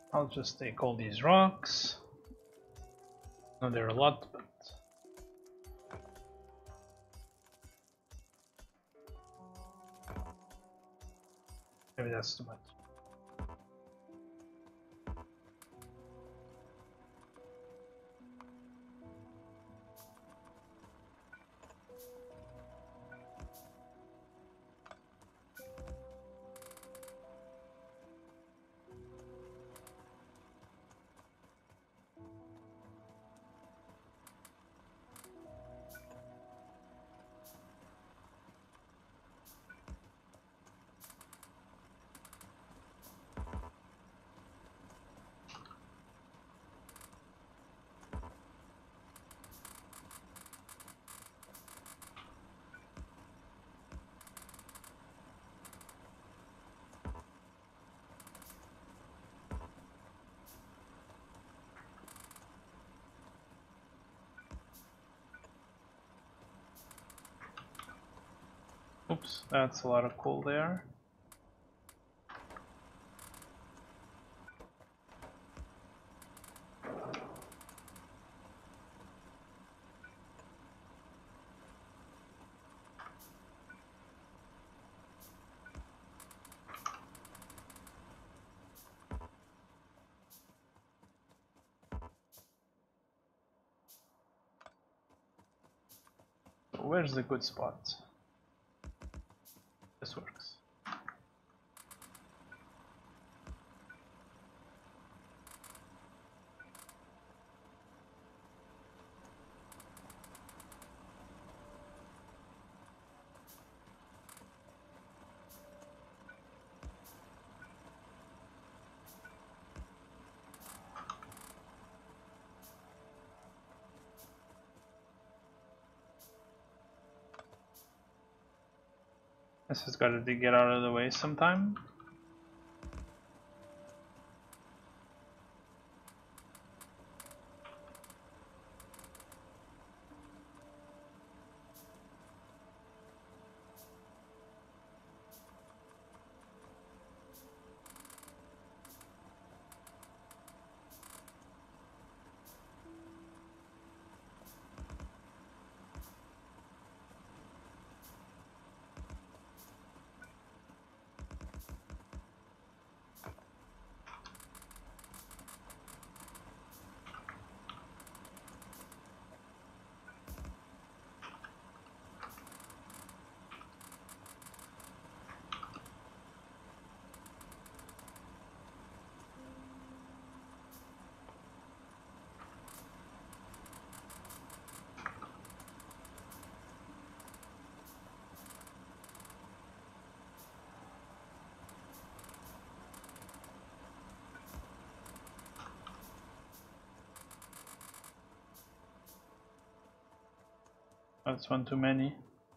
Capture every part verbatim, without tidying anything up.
I'll just take all these rocks. No, there are a lot, but maybe that's too much. Oops, that's a lot of coal there. So where's the good spot? This works. This has got to get out of the way sometime. That's one too many.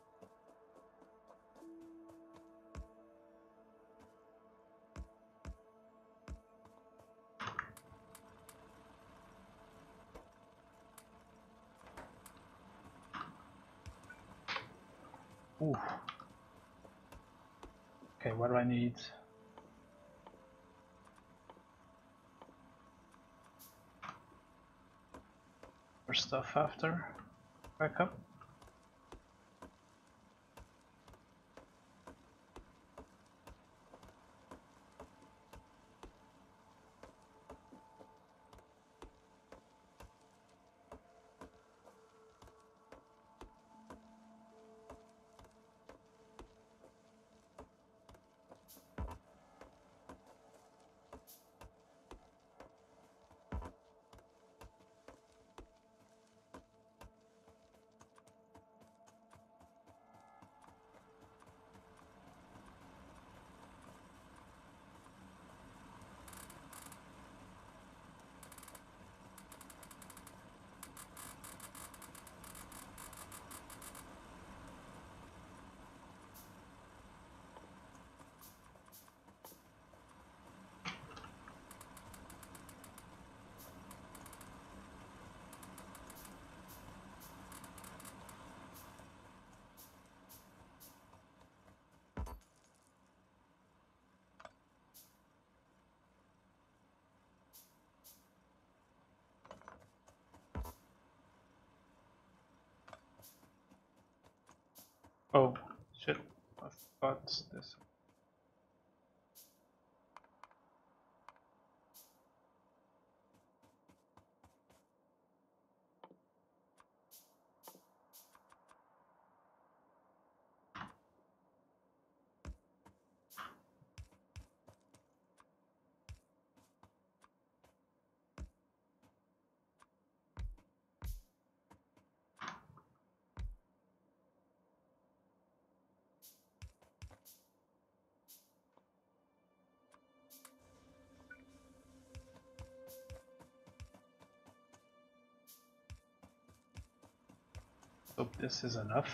Ooh. Okay, what do I need? For stuff after. Back up. Oh, shit. I forgot this. Hope this is enough.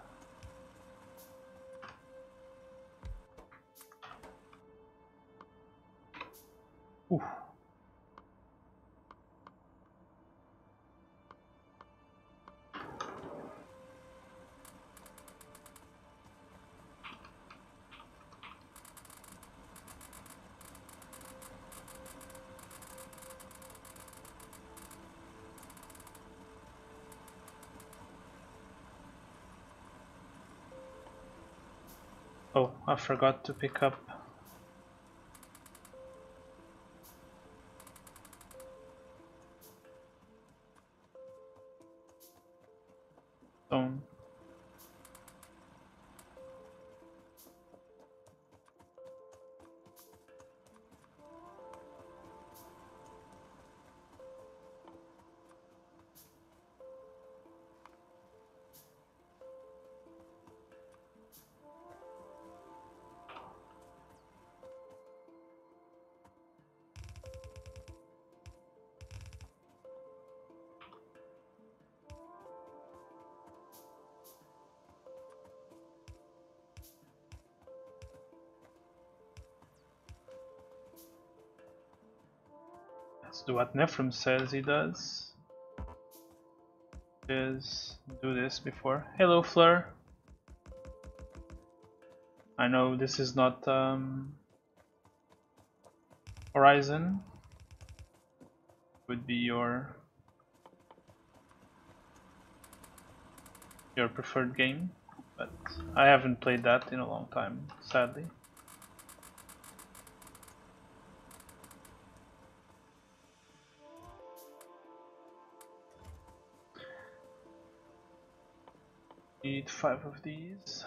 Ooh. Oh, I forgot to pick up. Stone. Let's do what Nephrim says he does. Is do this before. Hello, Fleur. I know this is not um, Horizon. Would be your your preferred game, but I haven't played that in a long time, sadly. Need five of these.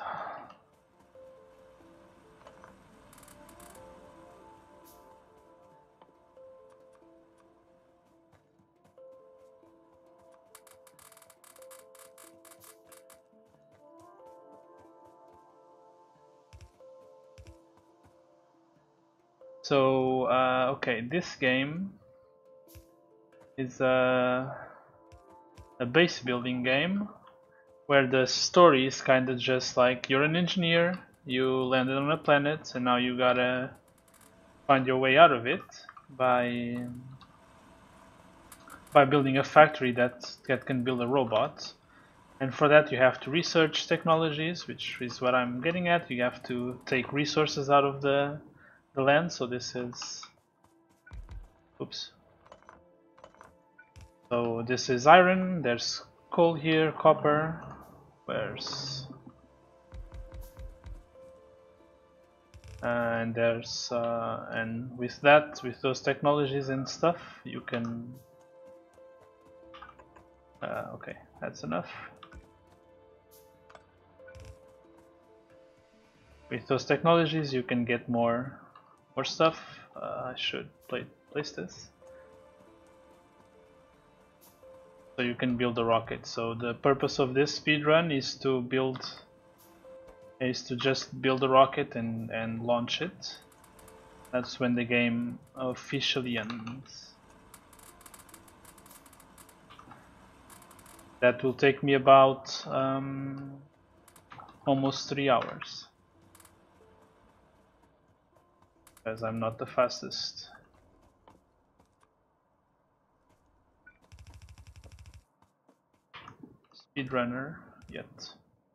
So, uh, okay, this game is a, a base building game where the story is kind of just like you're an engineer, you landed on a planet, and now you gotta find your way out of it by by building a factory that, that can build a robot. And for that you have to research technologies, which is what I'm getting at. You have to take resources out of the, the land, so this is... Oops. So this is iron, there's coal here, copper, where's... and there's... Uh, and with that, with those technologies and stuff, you can... Uh, okay, that's enough. With those technologies you can get more more stuff. Uh, I should play, place this. So you can build a rocket. So the purpose of this speedrun is to build is to just build a rocket and, and launch it. That's when the game officially ends. That will take me about um, almost three hours. Because I'm not the fastest. Speedrunner yet.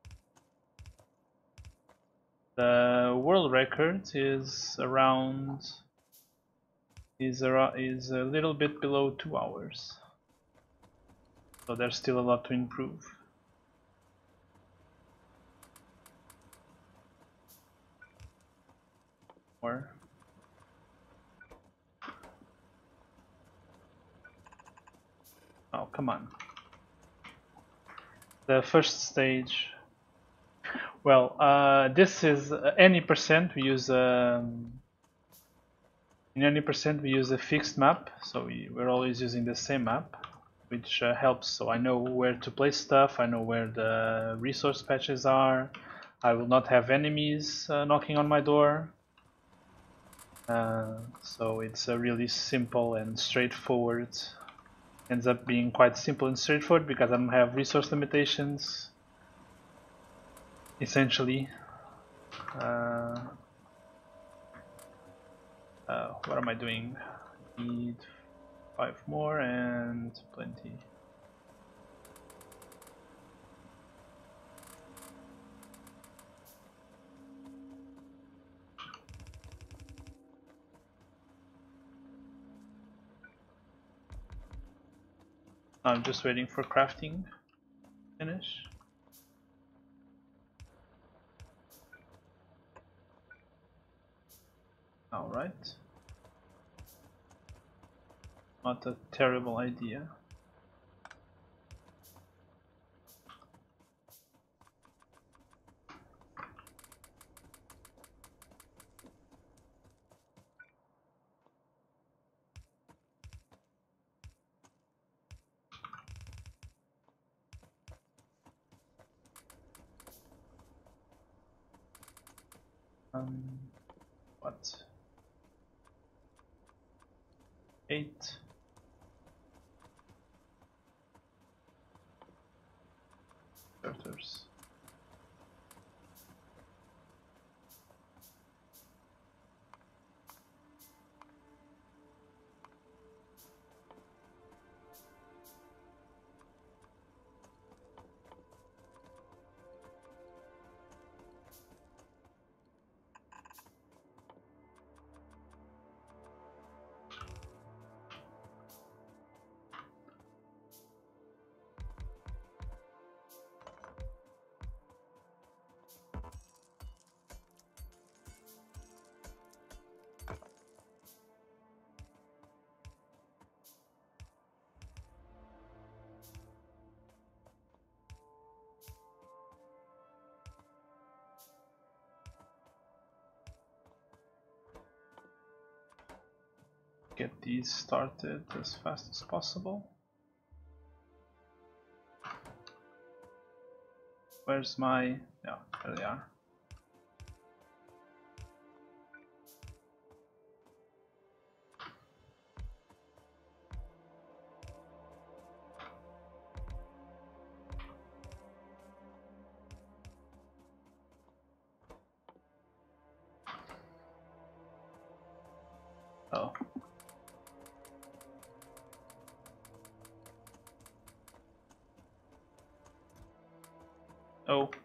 The world record is around is around, is a little bit below two hours. So there's still a lot to improve. more. Oh, come on. The first stage. Well, uh, this is uh, any percent. We use um, in any percent we use a fixed map, so we, we're always using the same map, which uh, helps. So I know where to place stuff. I know where the resource patches are. I will not have enemies uh, knocking on my door. Uh, so it's a really simple and straightforward. Ends up being quite simple and straightforward because I don't have resource limitations. Essentially, uh, uh, what am I doing? Need five more and plenty. I'm just waiting for crafting finish. All right. Not a terrible idea. Um, what? Eight. Starters. Get these started as fast as possible. Where's my... yeah, there they are. Oh. Oh.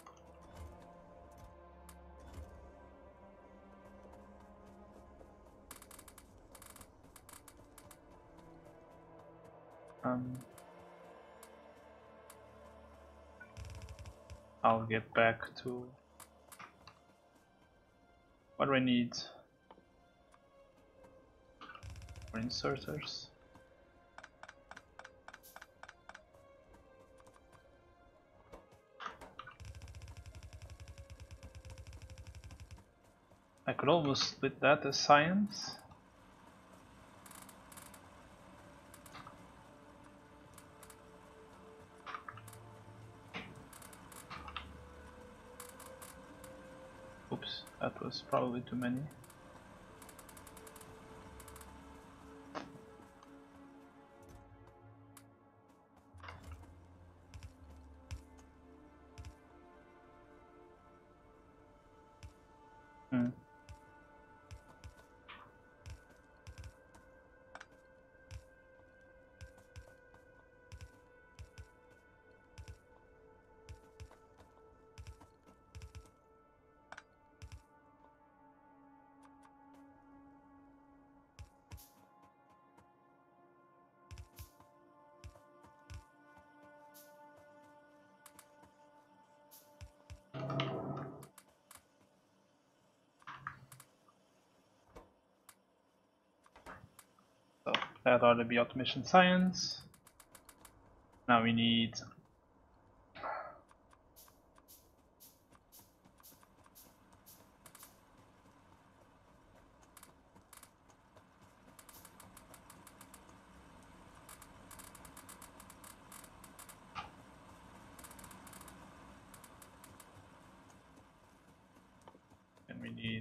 Um. I'll get back to... what do I need? For inserters. I could almost split that as science. Oops, that was probably too many. Hmm. That ought to be automation science. Now we need and we need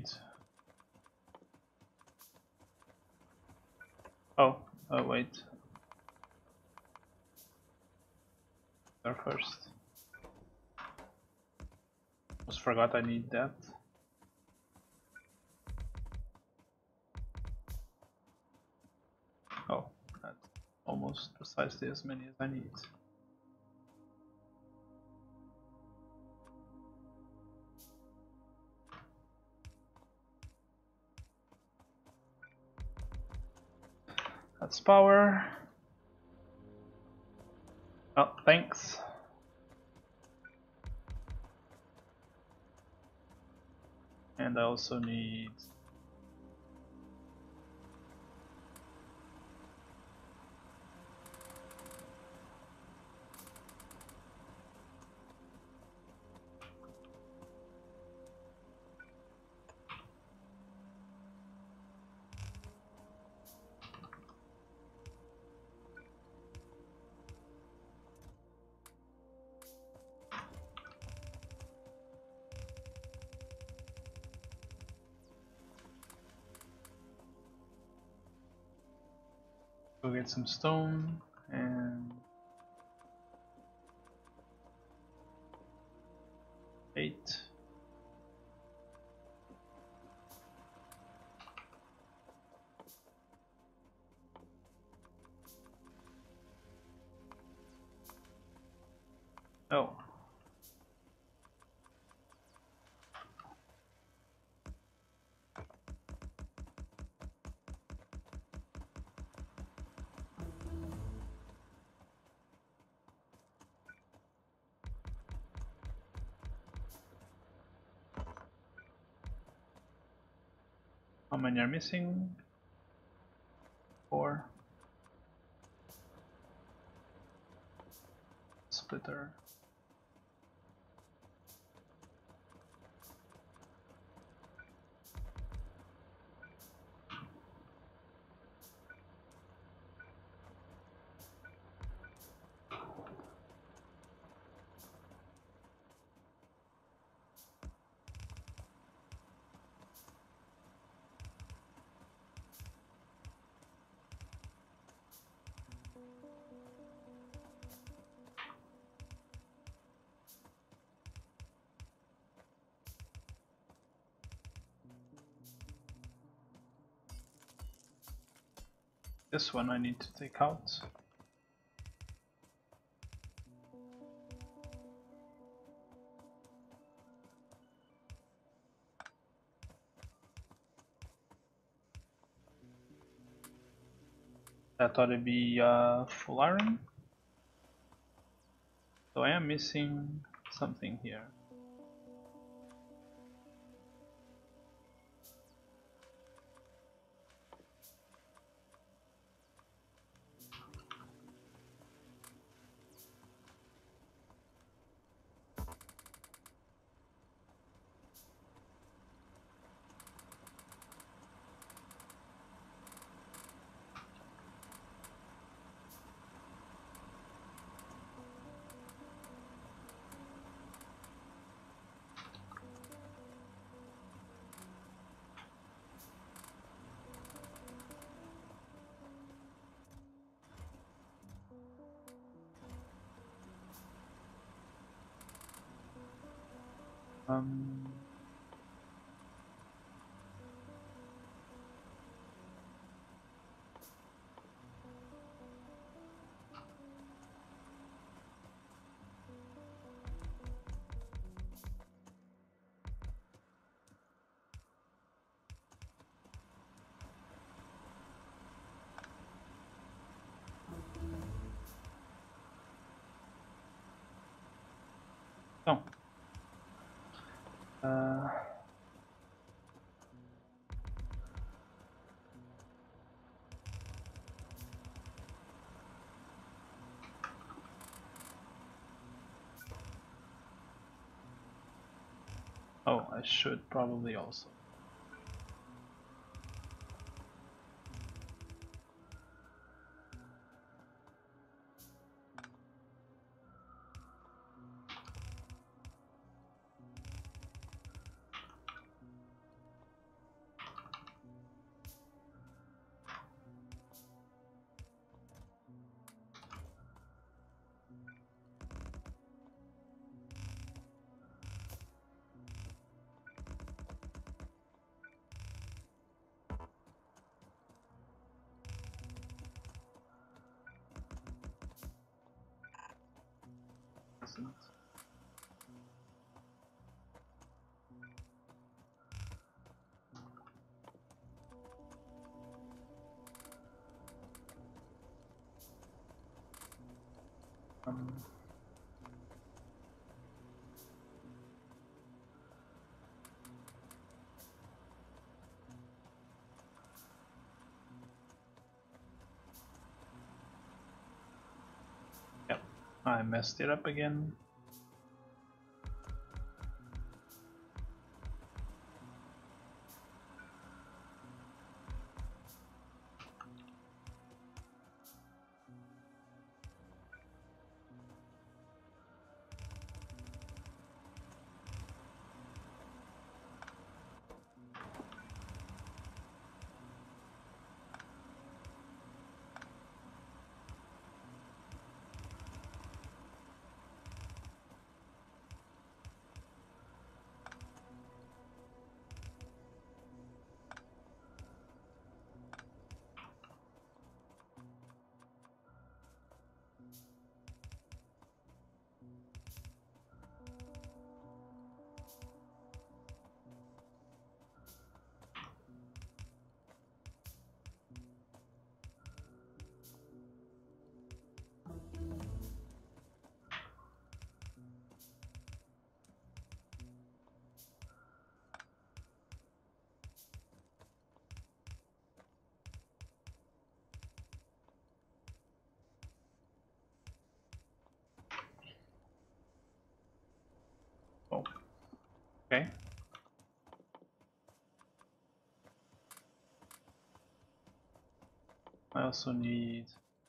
oh oh wait there first. Almost forgot I need that. Oh, that's almost precisely as many as I need. That's power. Oh, thanks. And I also need go get some stone and eight. Oh. How many are missing? Four. Splitter. This one I need to take out. That ought to be uh, full iron. So I am missing something here. Um, oh. Uh, Oh, I should probably also. Um, yep, I messed it up again. Oh, okay. I also need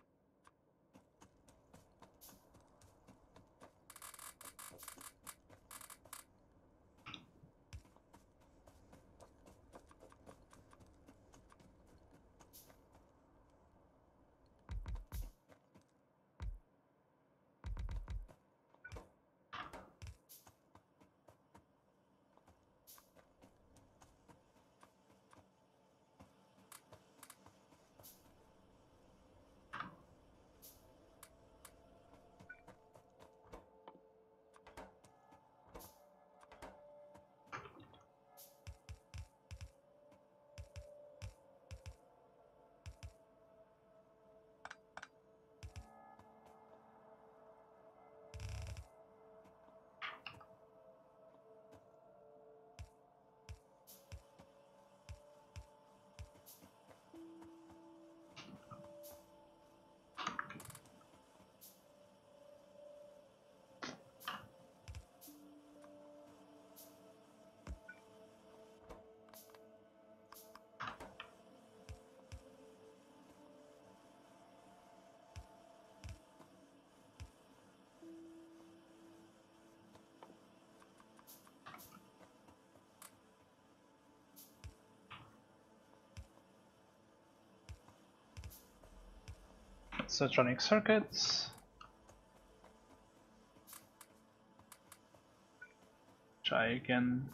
Sotronic circuits. Try again.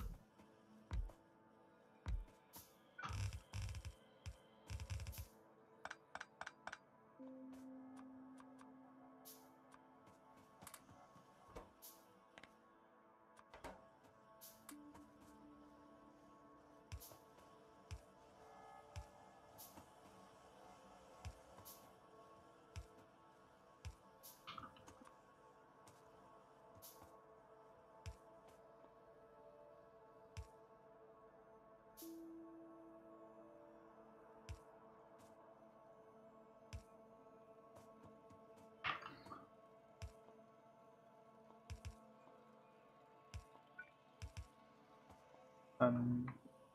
Um,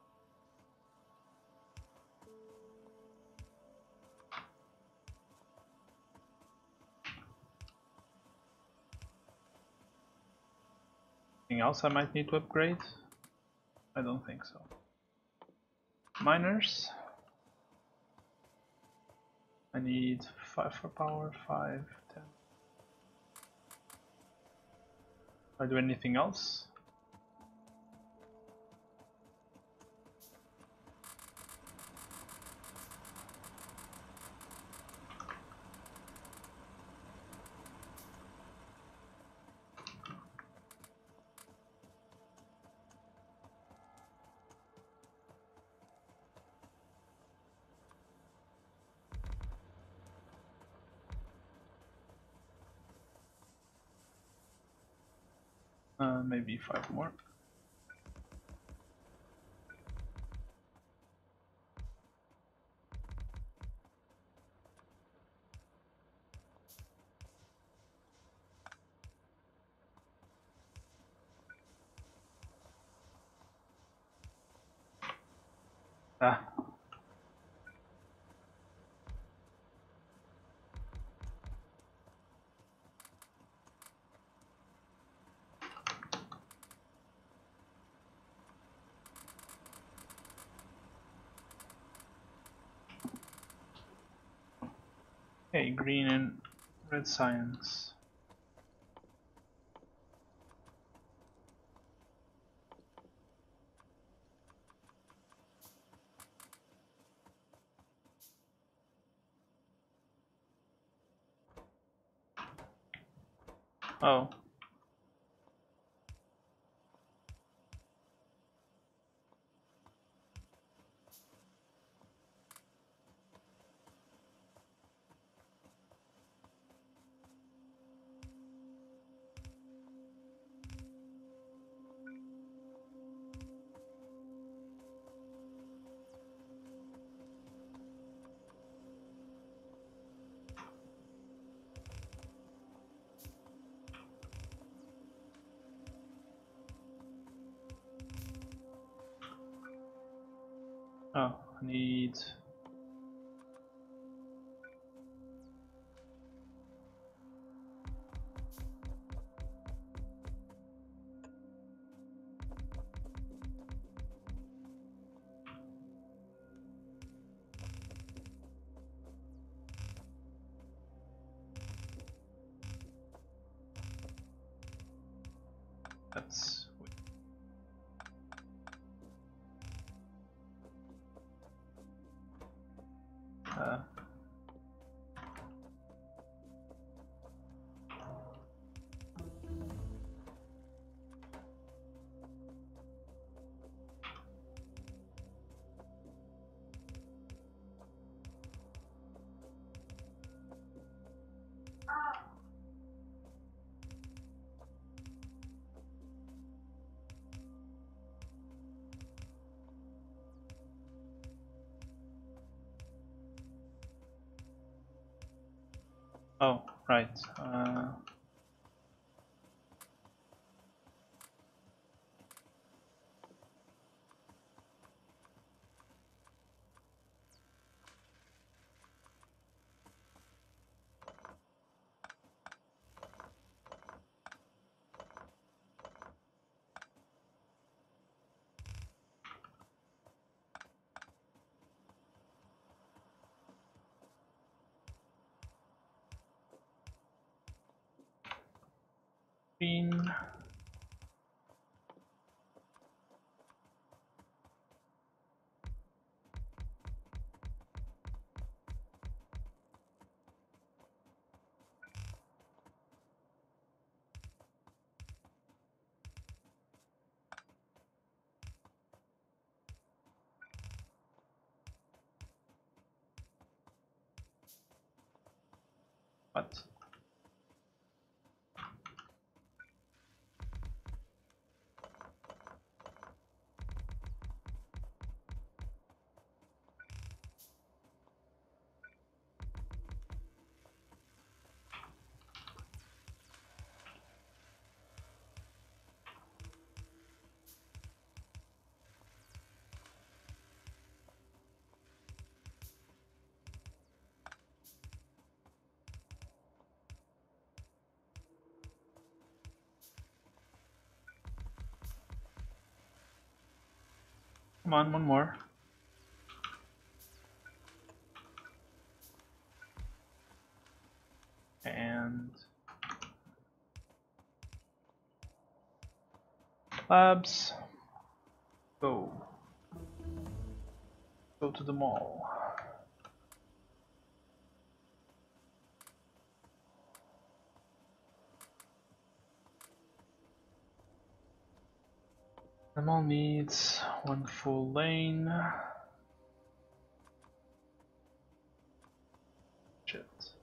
anything else I might need to upgrade? I don't think so. Miners. I need five for power, five, ten. Do I do anything else? Uh, maybe five more. Ah. Okay, green and red science. Oh. Oh, I need... That's... Uh, oh, right. Uh, green... What? Come on, one more. And labs. Go. Go to the mall. The mall needs one full lane. Shit.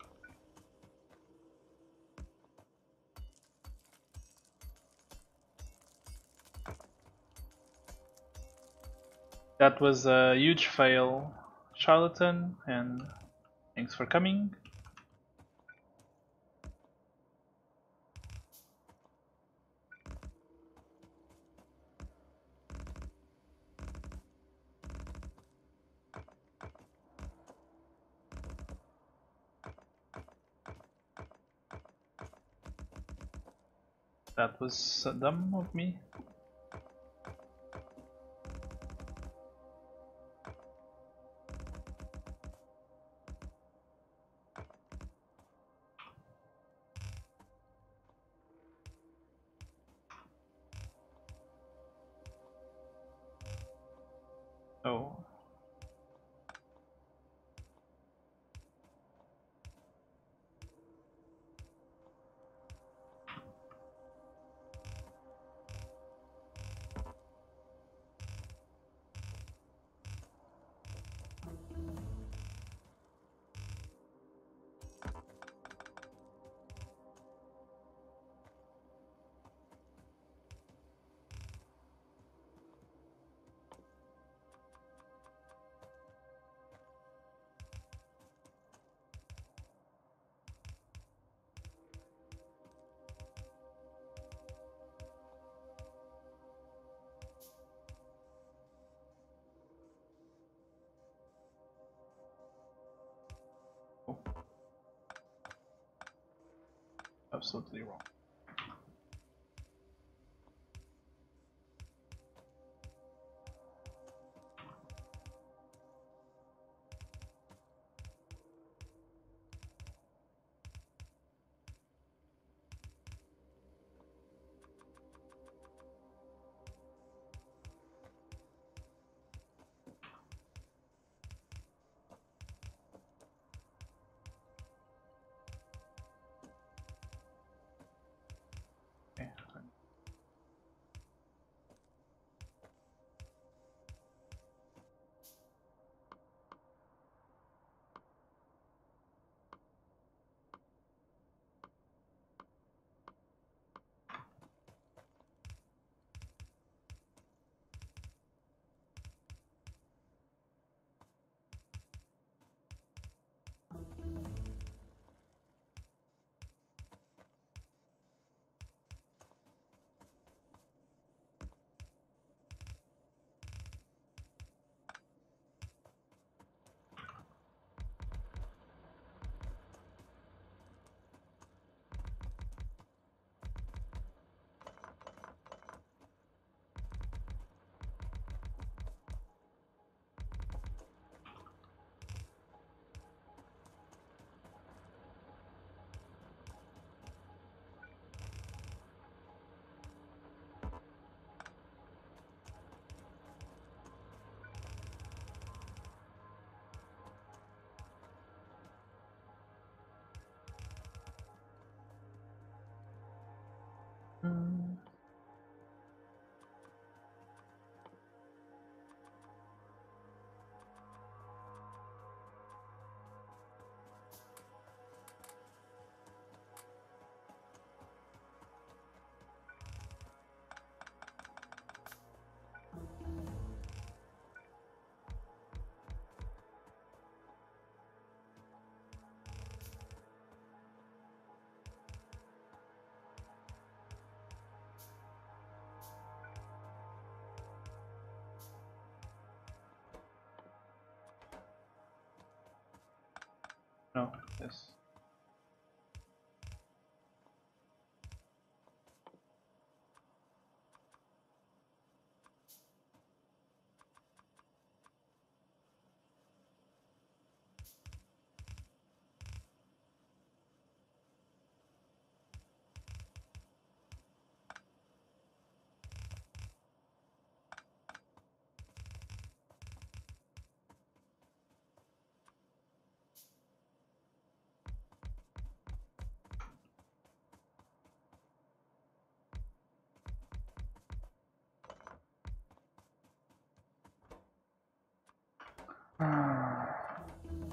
That was a huge fail, charlatan, and thanks for coming. That was dumb of me. Oh. Absolutely wrong. Okay. Mm. No, yes.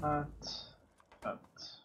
That, that.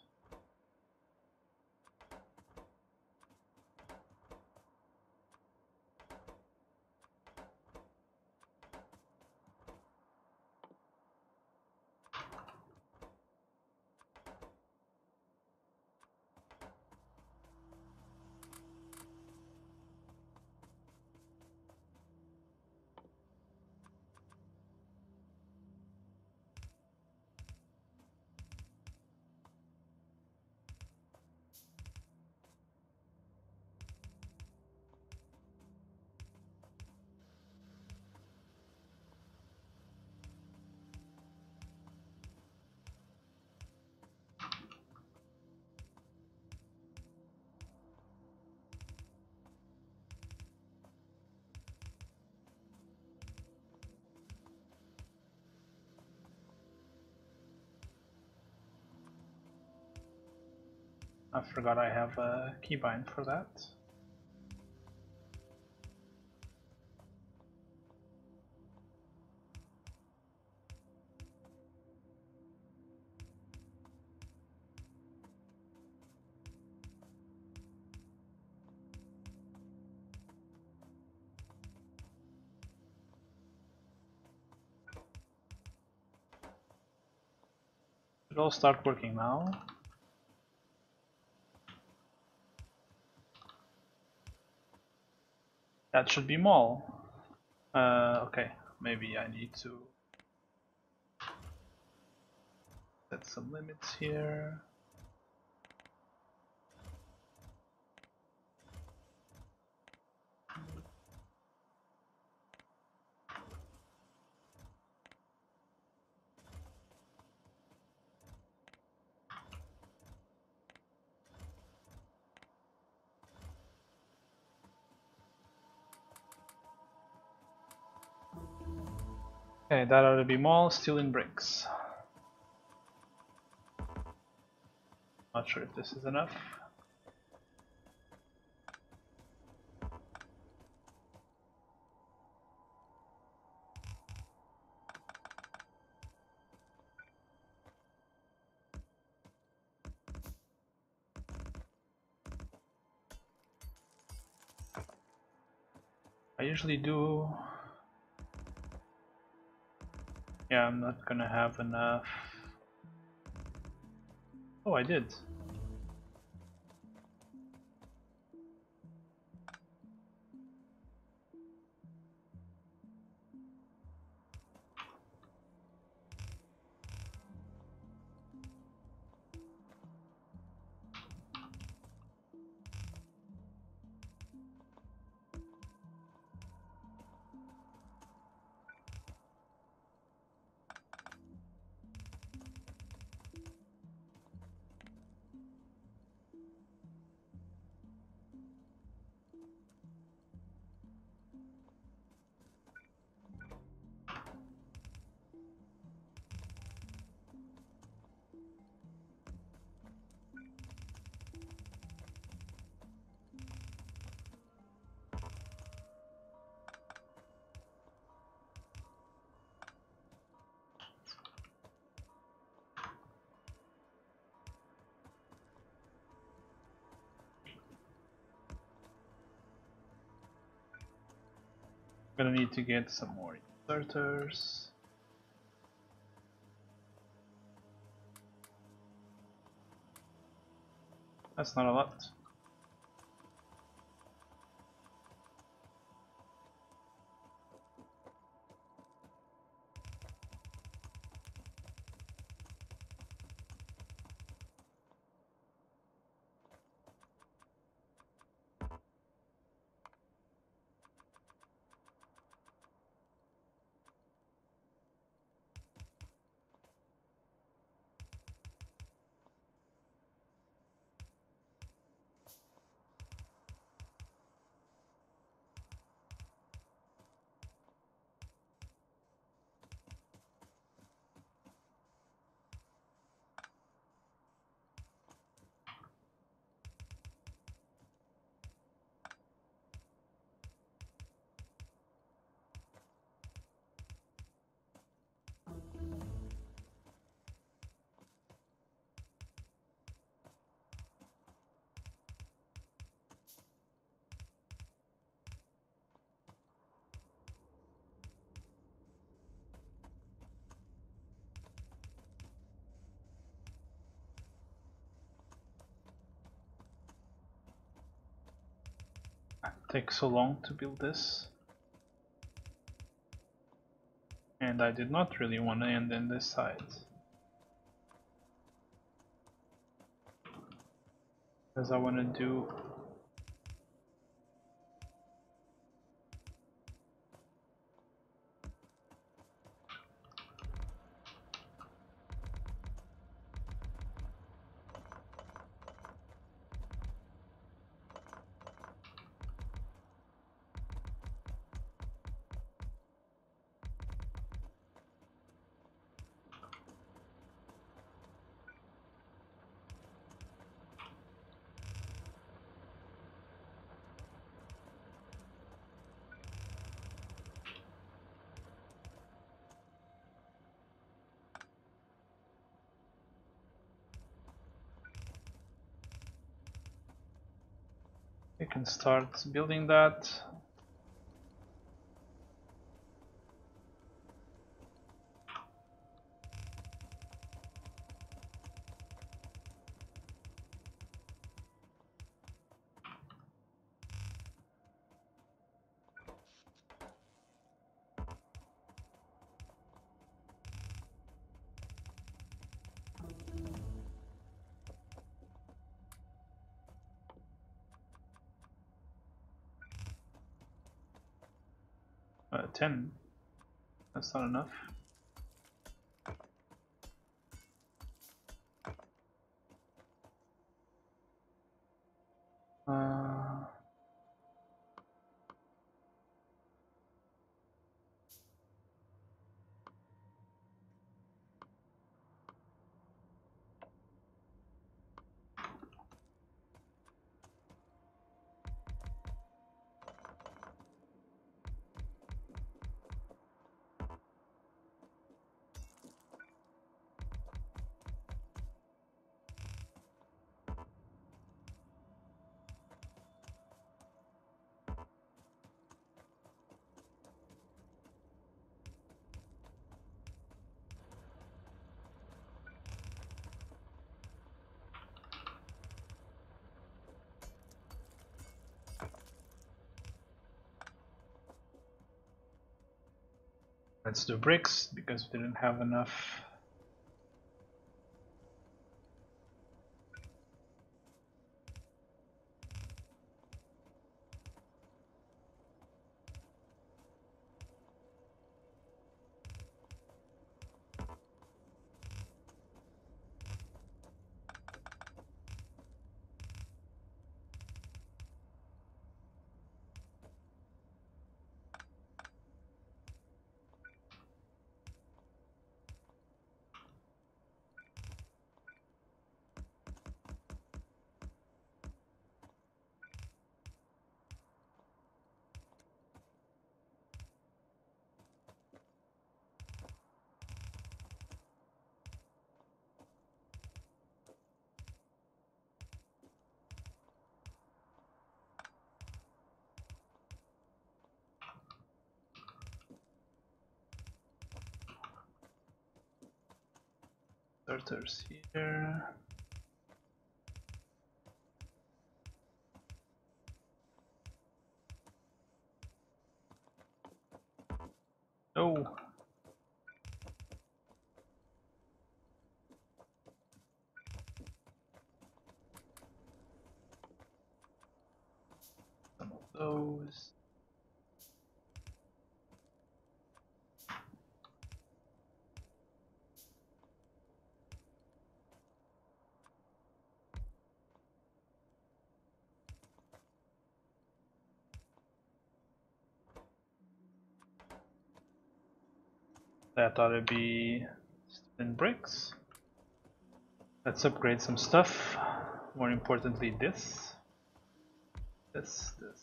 I forgot I have a keybind for that. It all start working now. That should be mall. Uh, okay, maybe I need to set some limits here. Okay, that ought to be mall, still in bricks. Not sure if this is enough. I usually do. Yeah, I'm not gonna have enough. Oh, I did. Gonna need to get some more inserters. That's not a lot. takes so long to build this. And I did not really want to end in this side. Because I want to do I can start building that. Uh, ten. That's not enough. Uh, let's do bricks because we didn't have enough. Starters here. Oh. Some of those. That ought to be in bricks. Let's upgrade some stuff. More importantly, this. This, this.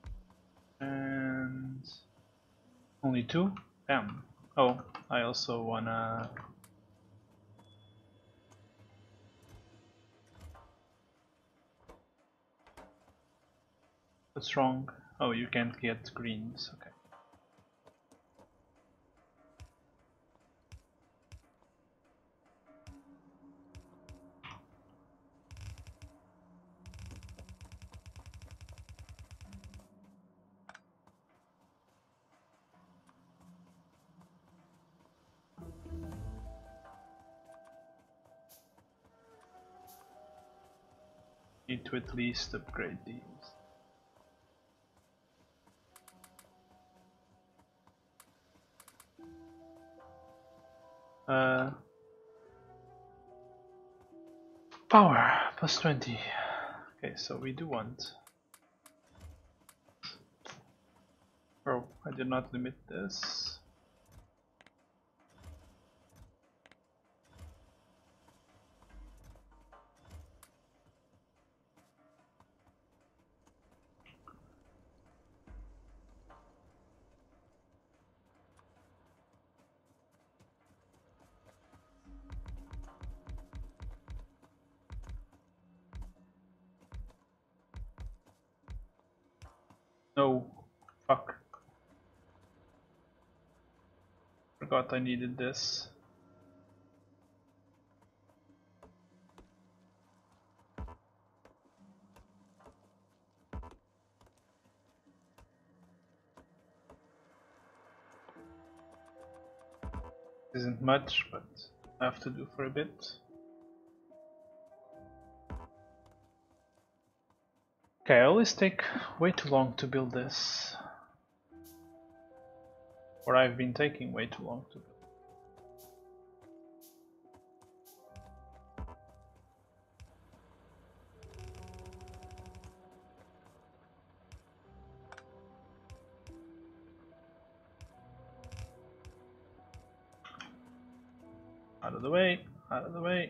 And only two? Damn. Oh, I also wanna. What's wrong? Oh, you can't get greens. Okay. Need to at least upgrade these. Uh, power plus twenty. Okay, so we do want. Oh, I did not limit this. No, fuck. Forgot I needed this. Isn't much, but I have to do for a bit. Okay, I always take way too long to build this. Or I've been taking way too long to build. Out of the way, out of the way.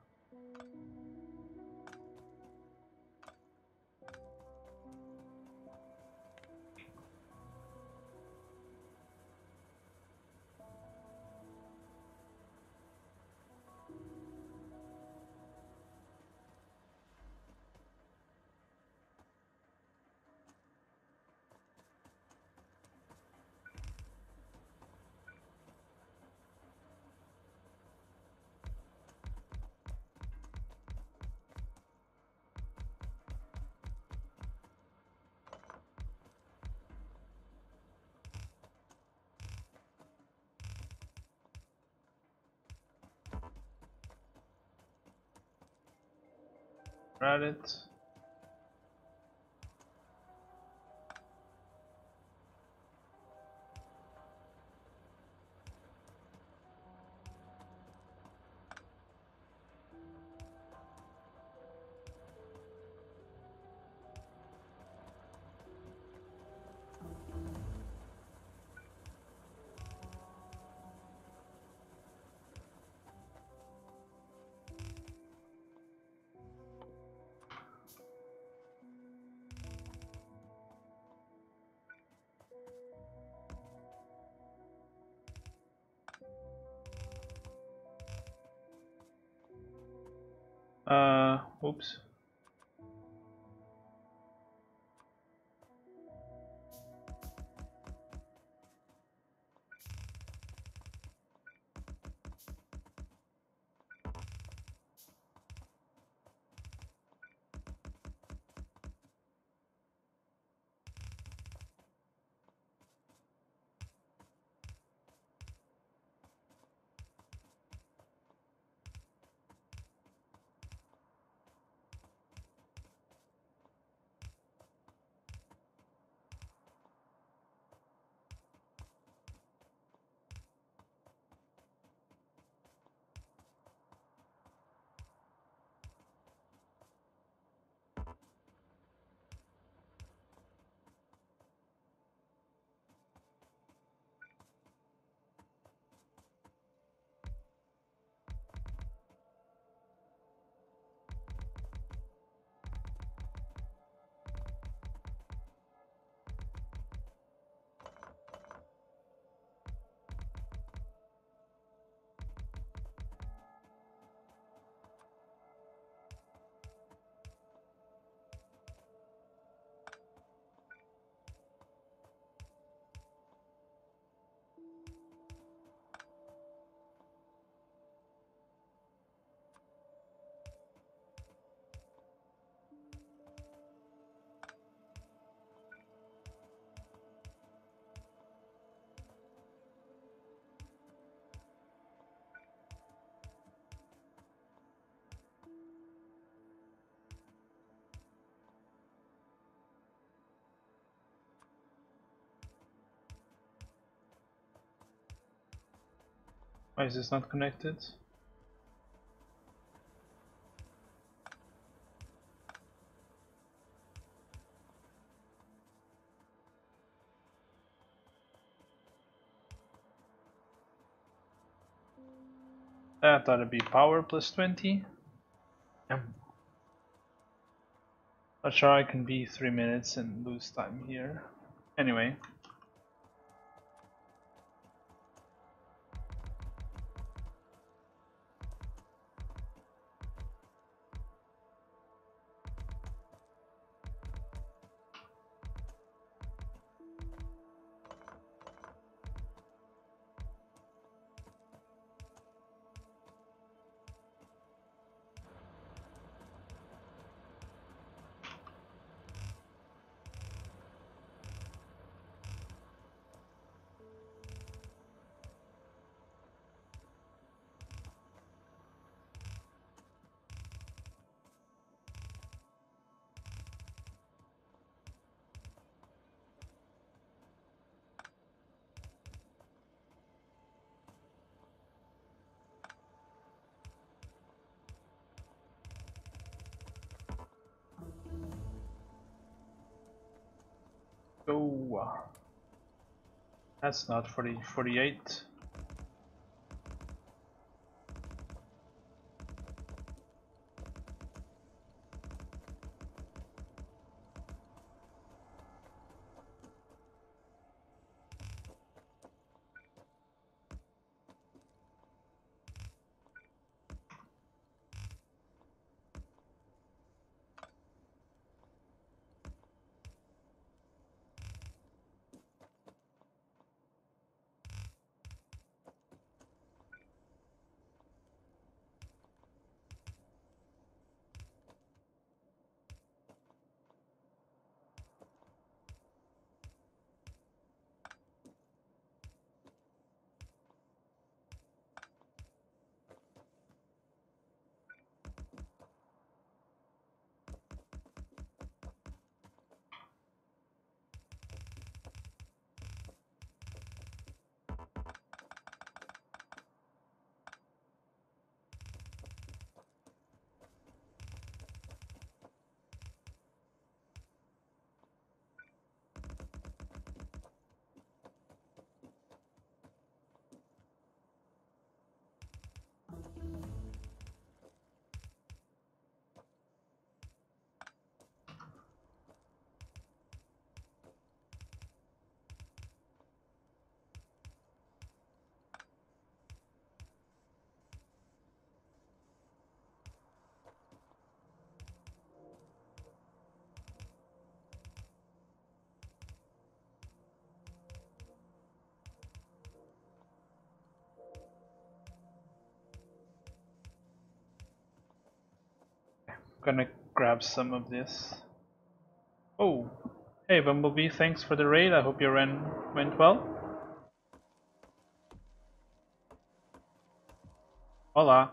At it. Uh, oops. Why is this not connected? I thought it'd be power plus twenty. Um, Not sure I can be three minutes and lose time here. Anyway. Go. That's not forty, forty-eight. Gonna grab some of this. Oh, hey Bumblebee, thanks for the raid. I hope your run went well. Hola.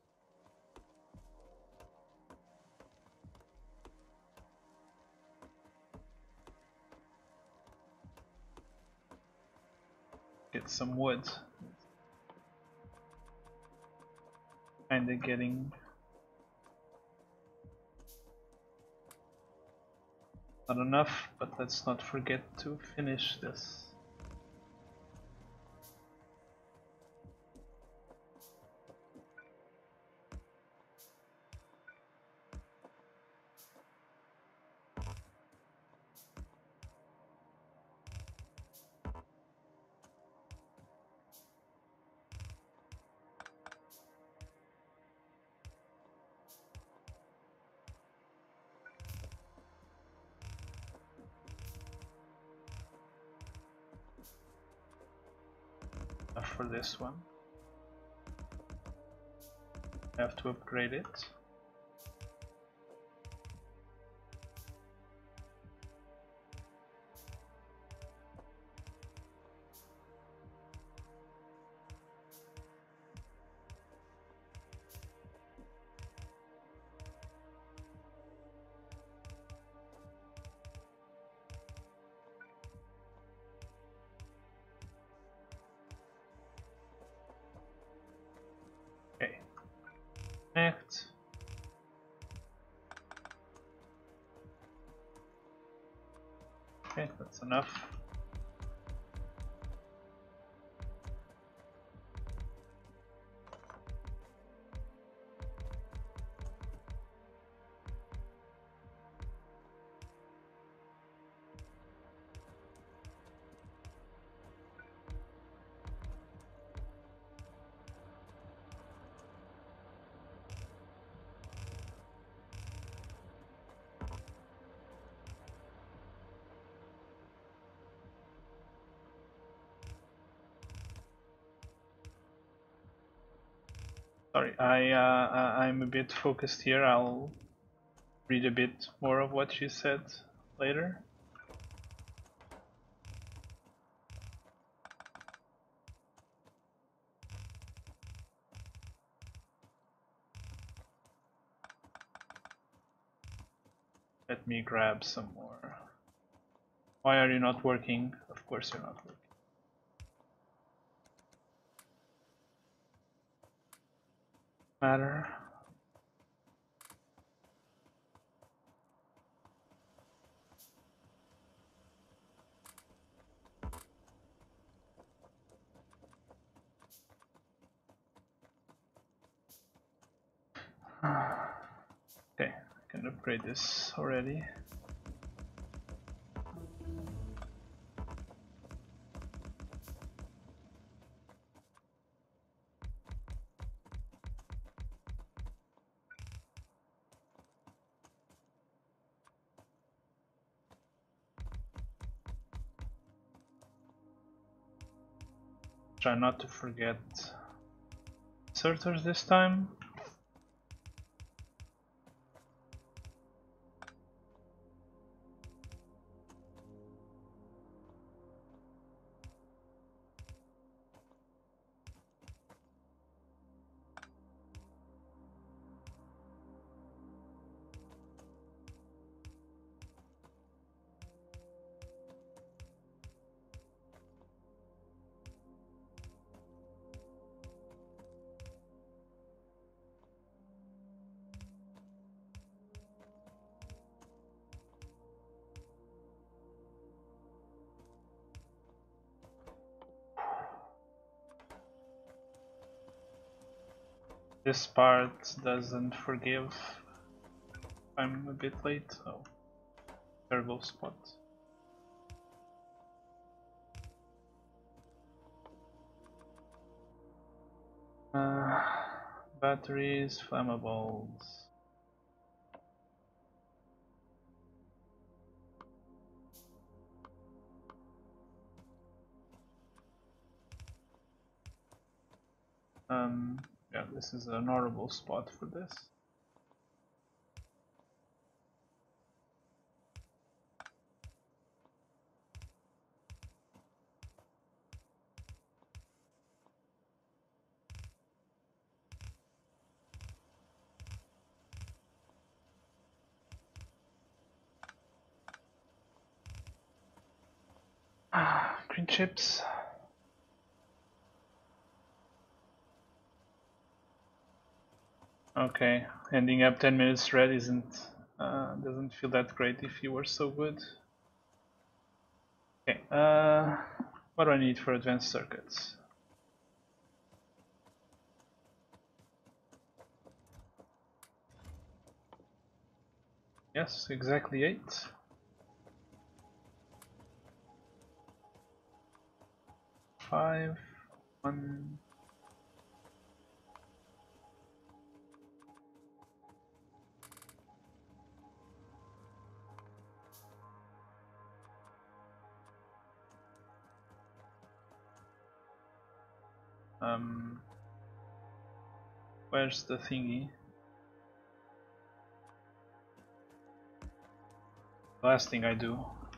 Get some wood. Kinda getting not enough, but let's not forget to finish this. For this one, I have to upgrade it. Connect. Okay, that's enough. Sorry, I uh, I'm a bit focused here. I'll read a bit more of what you said later. Let me grab some more. Why are you not working? Of course you're not working. Matter. Okay, I can upgrade this already. Try not to forget inserters this time. This part doesn't forgive. I'm a bit late, so terrible spot. Uh, batteries, flammables. Um, yeah, this is an horrible spot for this. Ah, green chips. Okay, ending up ten minutes red isn't uh, doesn't feel that great if you were so good. Okay, uh, what do I need for advanced circuits? Yes, exactly eight. Five, one. Um, where's the thingy? Last thing I do.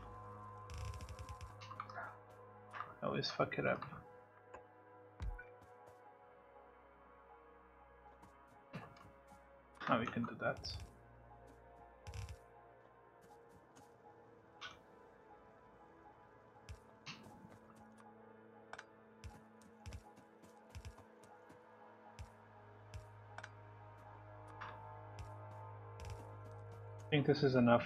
I always fuck it up. Now we can do that. think this is enough.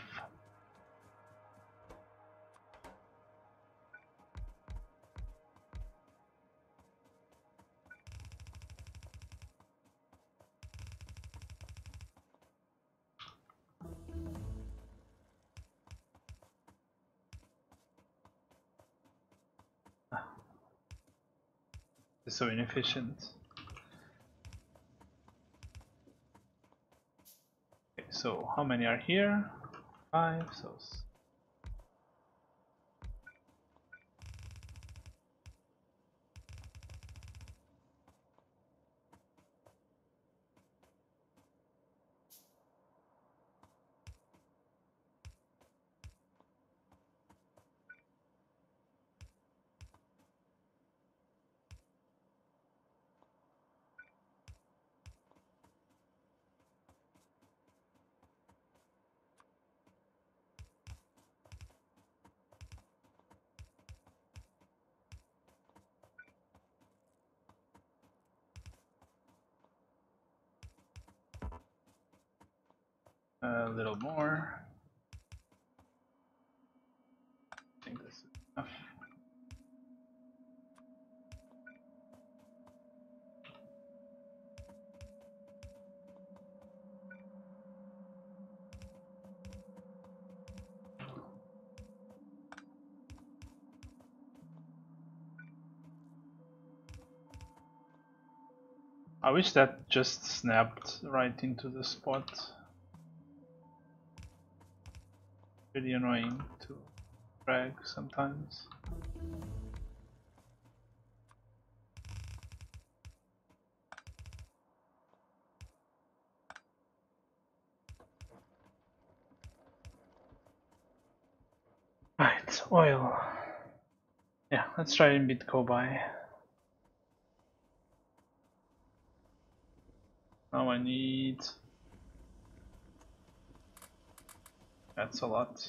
It's so inefficient. Okay, so how many are here? Five, so a little more. I think this is enough. I wish that just snapped right into the spot. Really annoying to drag sometimes. Right, oil. Yeah, let's try and beat Kobai. Now I need... That's a lot.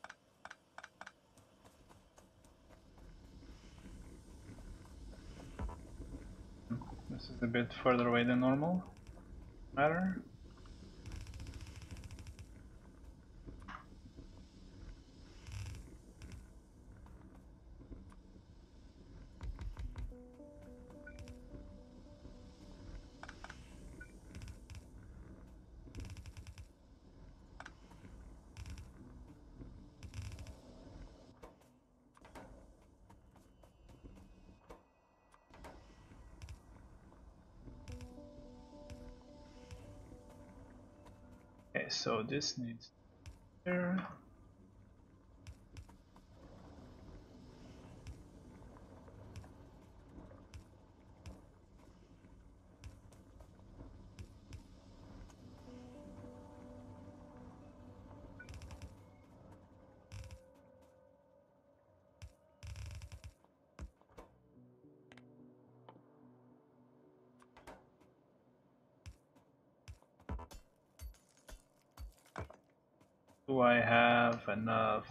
This is a bit further away than normal. Matter. Okay, so this needs here. Do I have enough?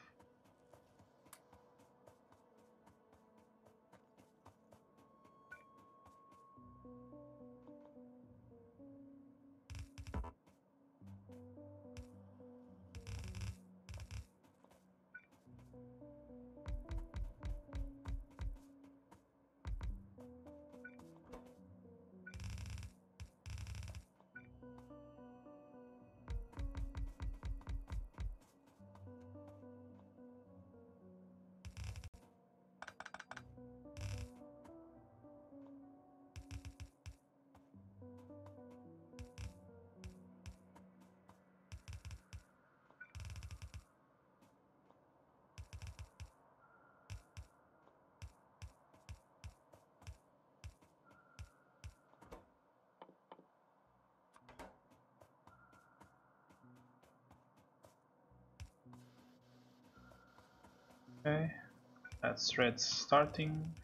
Okay, that's red starting.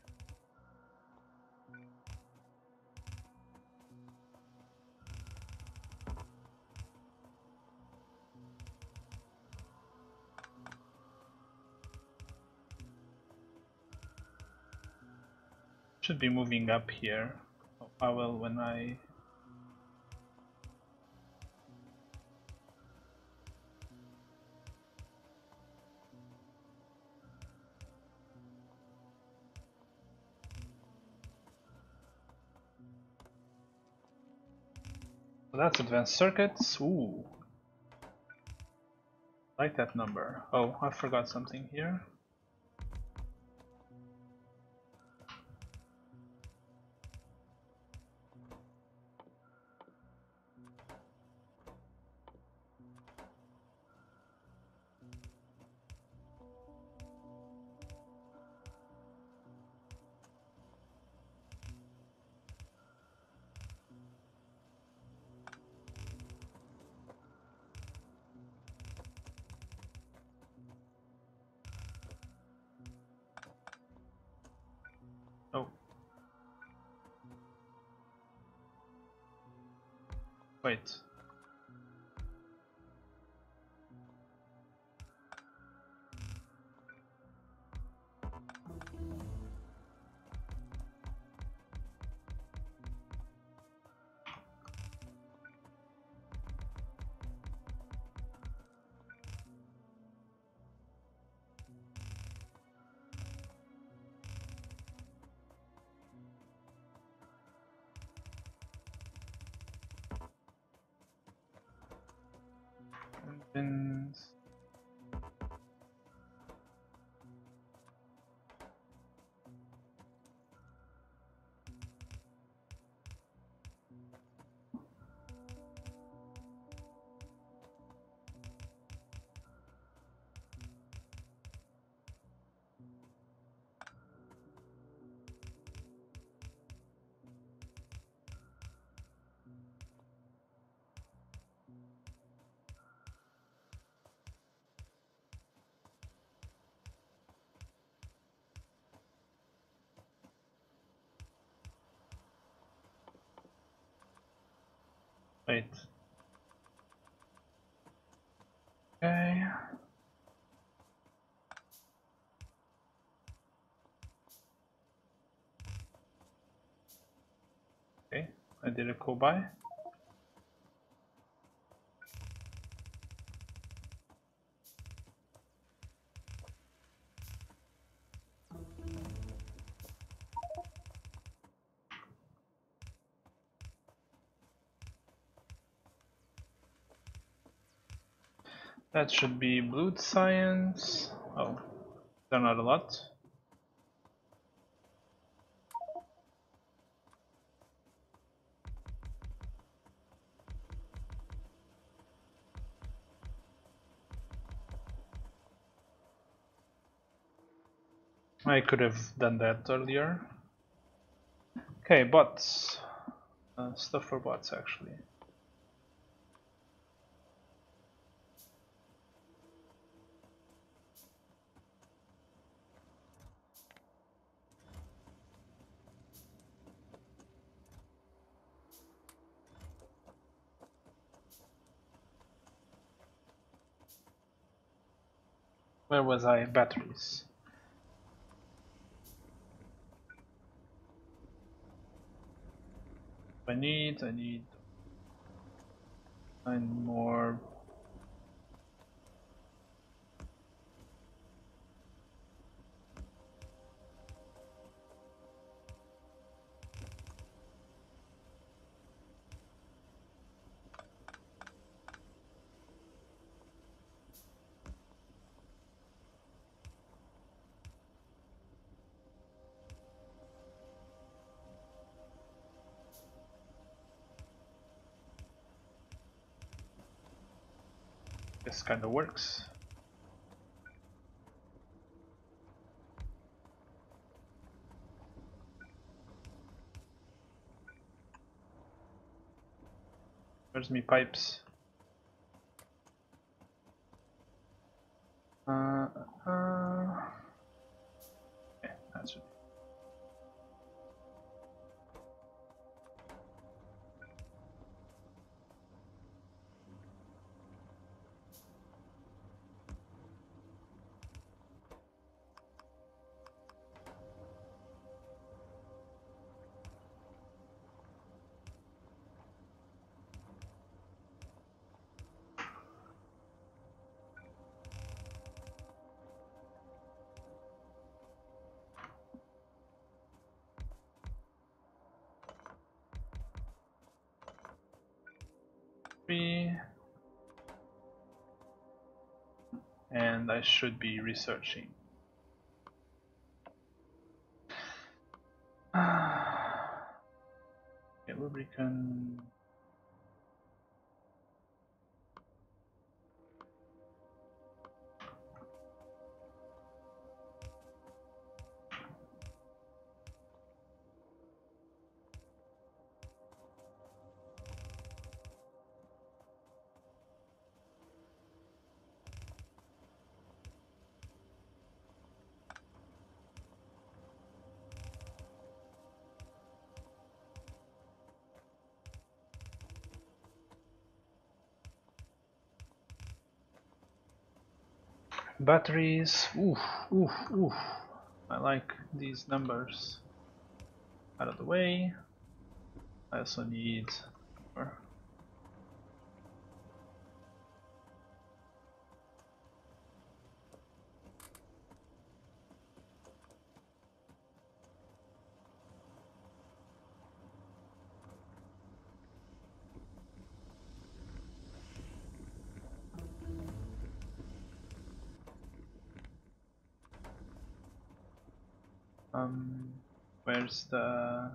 Should be moving up here. Oh, I will when I So that's advanced circuits. Ooh. Like that number. Oh, I forgot something here. Oh. Wait. Pins. Wait. Okay. Okay, I did a go by. That should be blood science. Oh, they're not a lot. I could have done that earlier. Okay, bots. Uh, stuff for bots actually. Where was I? Batteries. I need, I need nine more. This kind of works. Where's me pipes? Uh, uh, okay, that's it. three. And I should be researching. Okay, lubricant. Batteries. Oof, oof, oof. I like these numbers. Out of the way. I also need. Um, where's the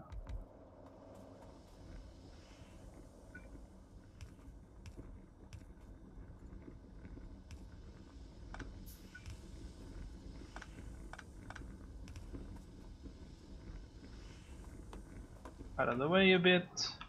out of the way a bit?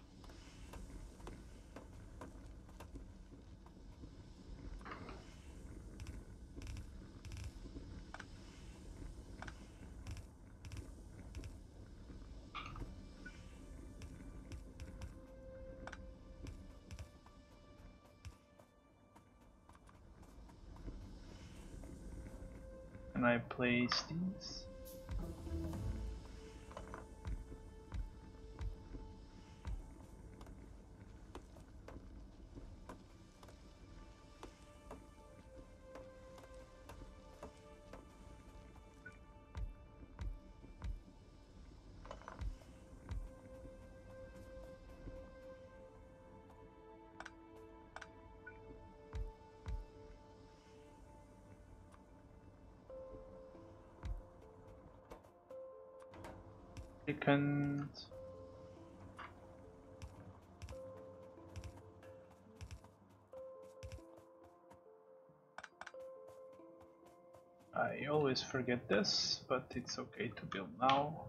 Can I place these? Second. I always forget this, but it's okay to build now.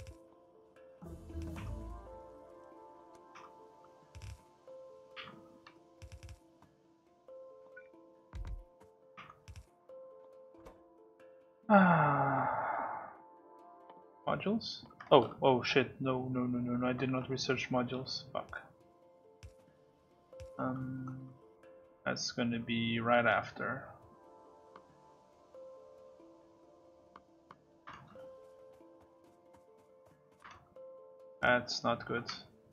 Ah, modules? Oh, oh shit! No, no, no, no, no! I did not research modules. Fuck. Um, that's gonna be right after. That's not good.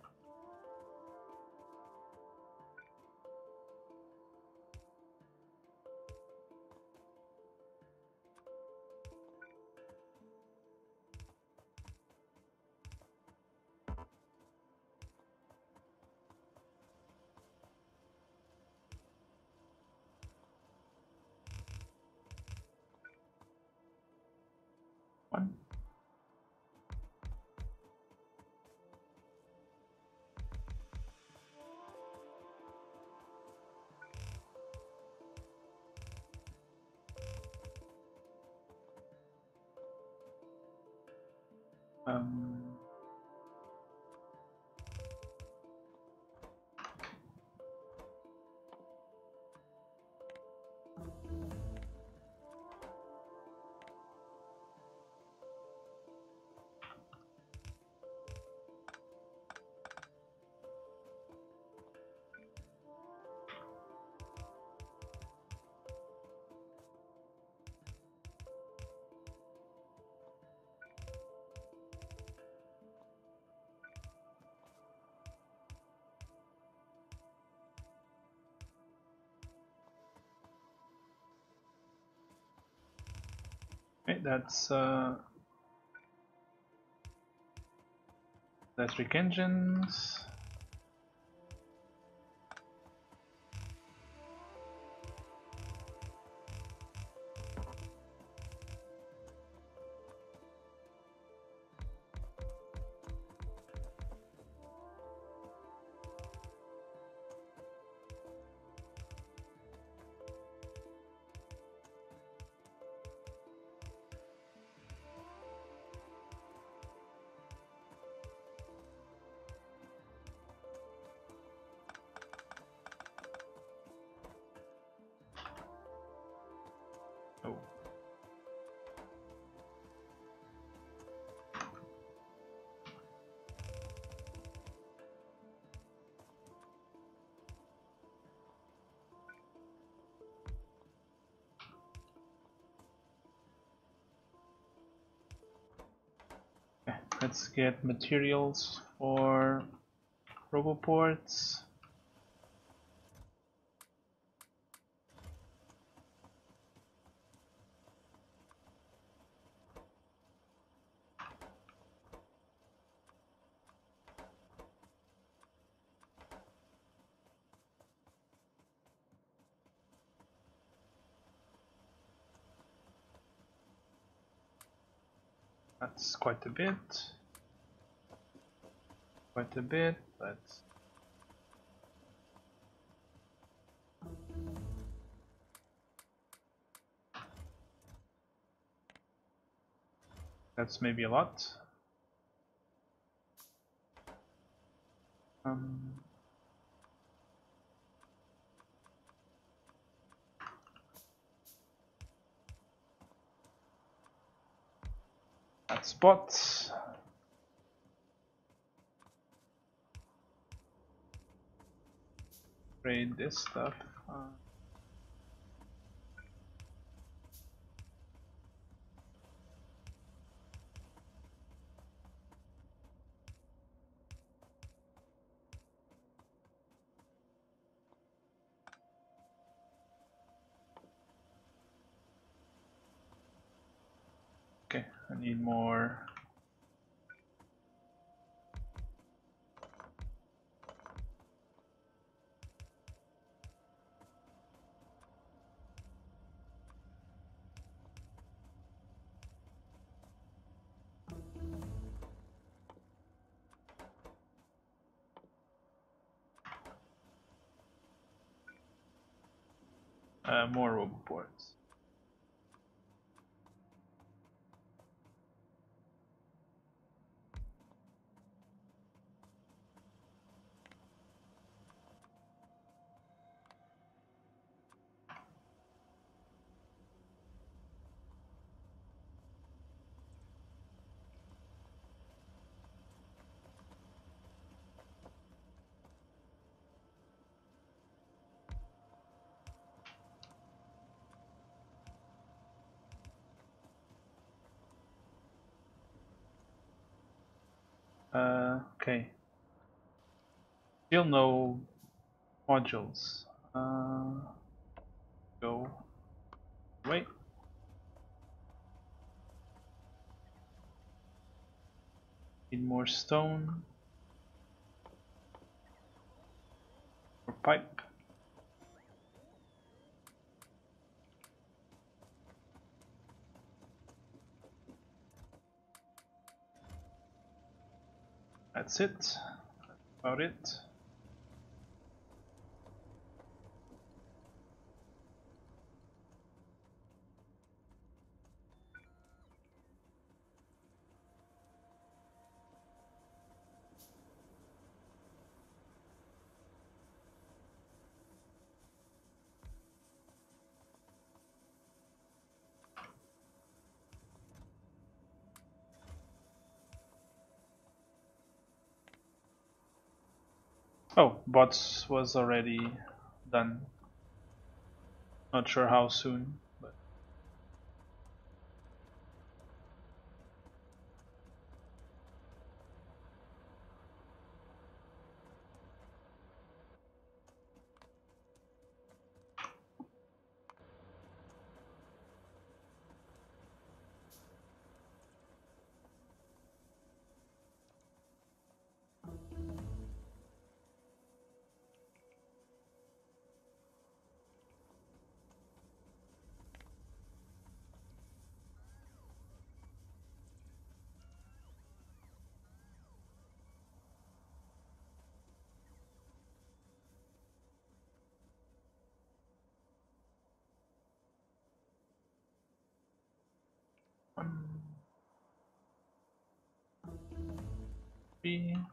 One. Um. Okay, that's uh, electric engines. Let's get materials for roboports. That's quite a bit. Quite a bit, but that's maybe a lot. Um, that's bots. Trade this stuff. Uh, okay, I need more. Uh, more roboports. Uh, okay. Still no modules. Uh, go away. Need more stone. Or pipe. That's it. That's about it. Oh, bots was already done. Not sure how soon, but one, three.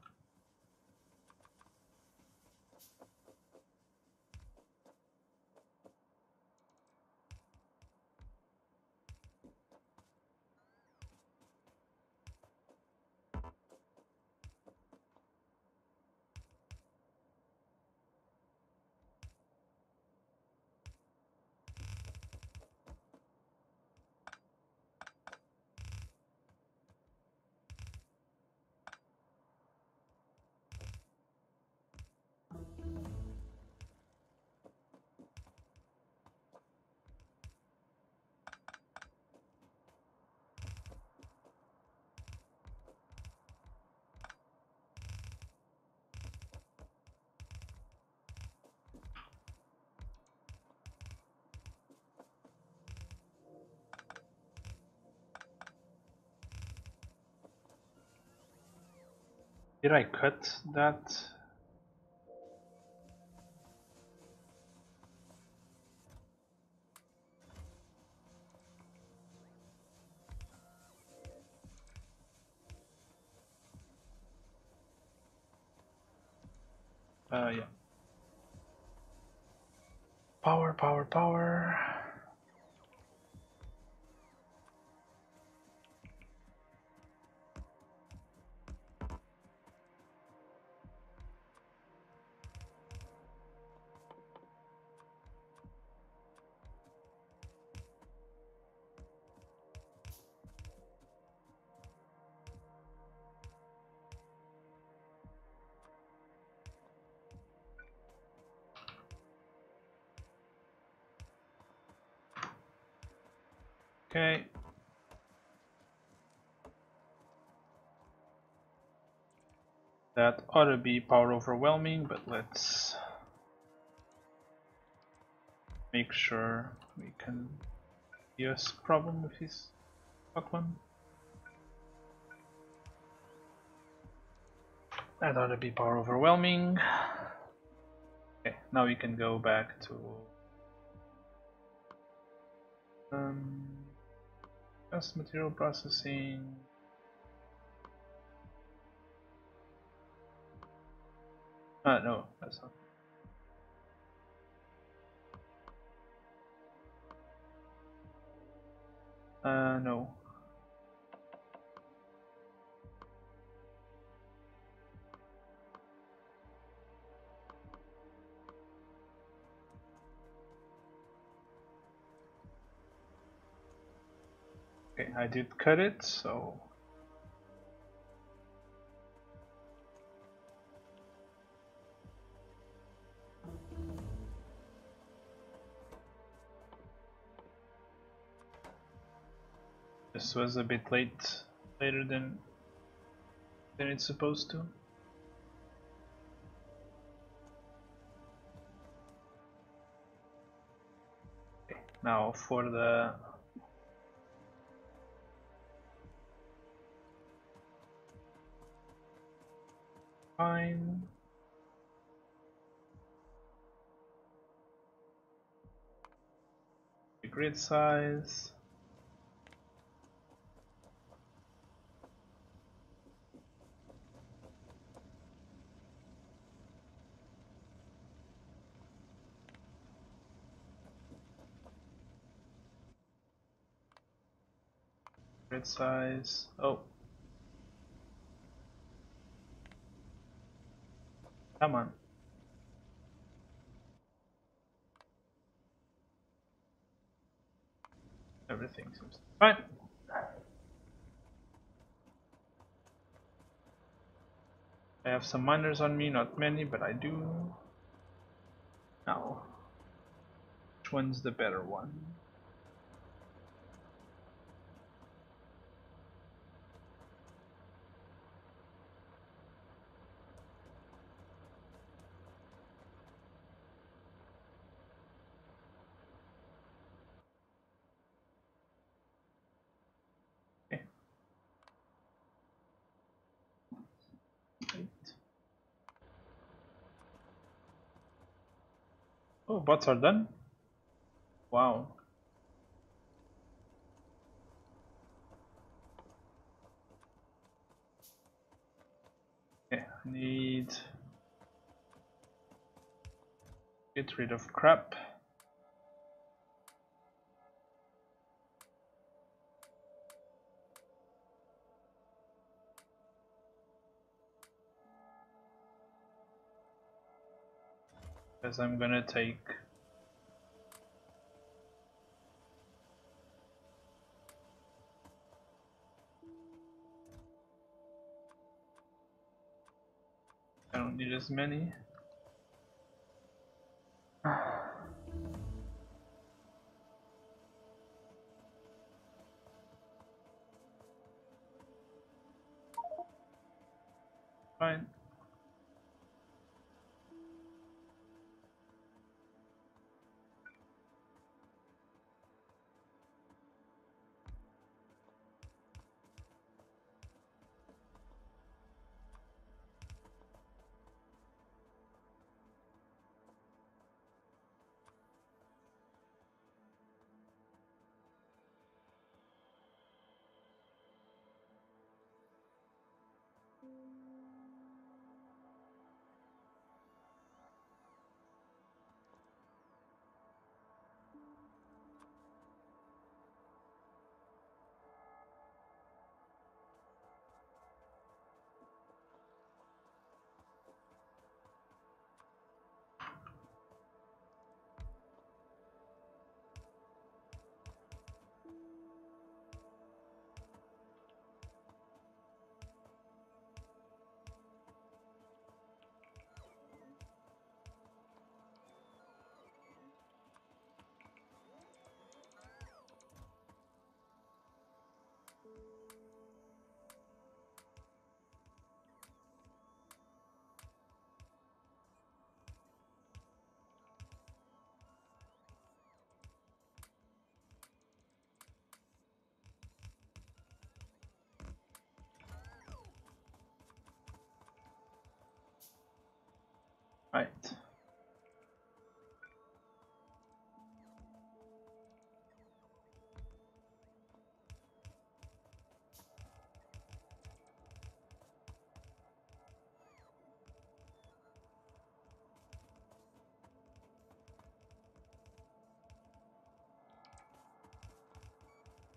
Did I cut that? Uh, yeah. Power, power, power. Okay. That ought to be power overwhelming, but let's make sure we can use problem with his Pokemon. That ought to be power overwhelming. Okay, now we can go back to um, just material processing. Ah, no, that's not. Uh, no. Okay, I did cut it, so this was a bit late, later than than it's supposed to. Okay, now for the fine. The grid size. Grid size. Oh. Come on. Everything seems fine. I have some miners on me, not many, but I do. Now, which one's the better one? Okay. Eight. Oh, bots are done? Wow. Okay, I need get rid of crap. Because I'm gonna take I don't need as many. Fine.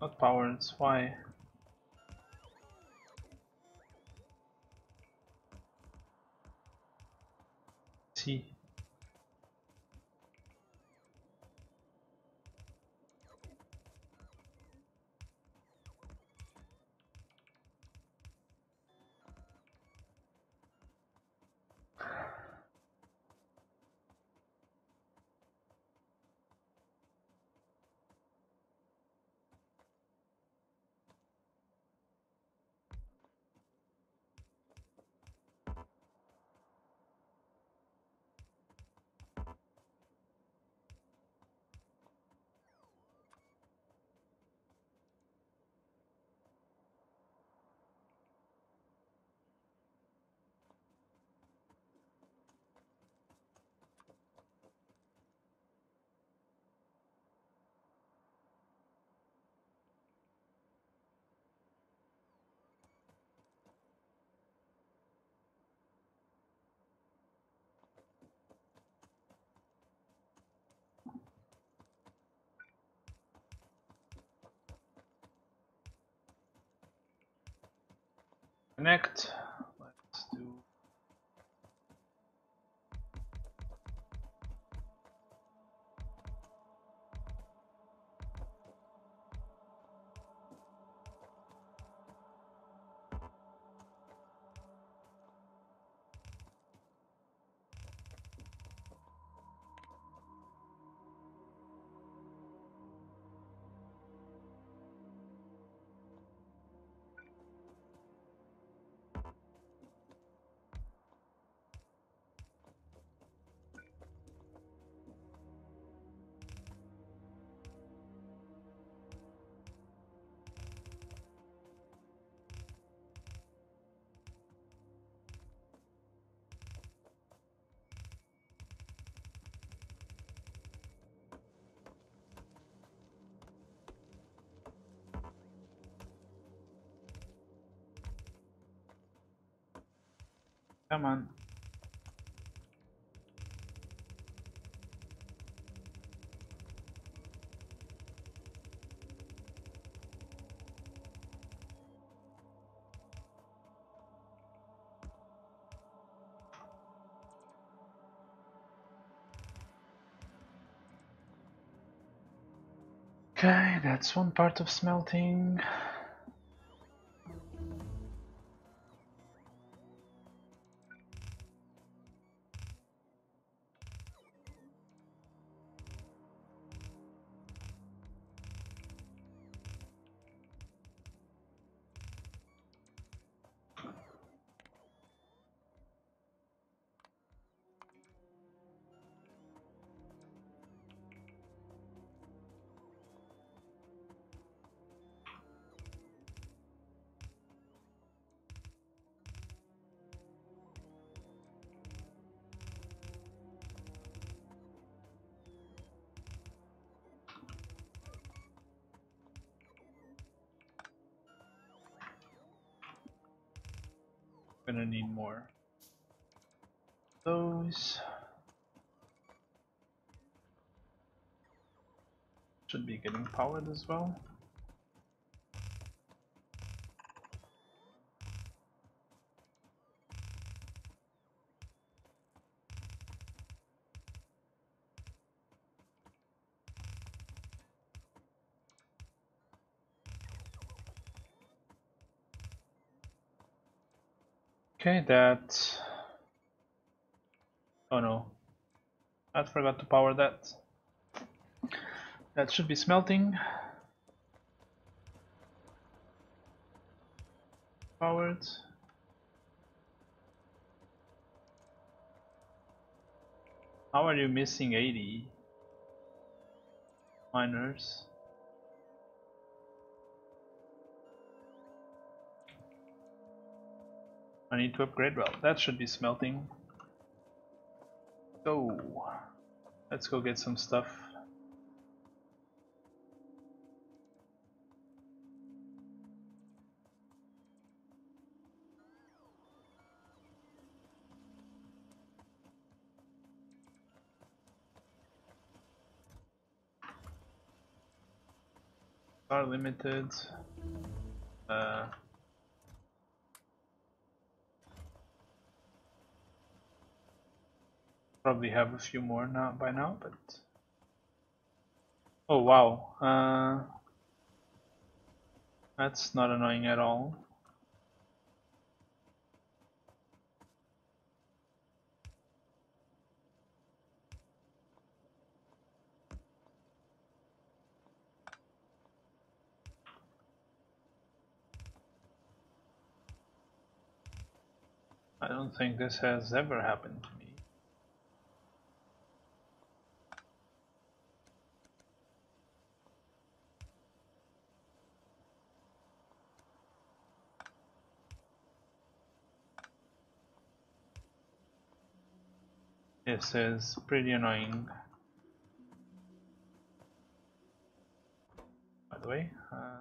Not powered, why? See. Connect. Let's do. Come on. Okay, that's one part of smelting. Gonna need more. Those should be getting powered as well. Okay, that. Oh no, I forgot to power that. That should be smelting. Powered. How are you missing eighty miners? I need to upgrade. Well, that should be smelting. So, let's go get some stuff. are limited. Uh, probably have a few more now by now, but oh wow, uh, that's not annoying at all. I don't think this has ever happened to me. This is pretty annoying. By the way, uh,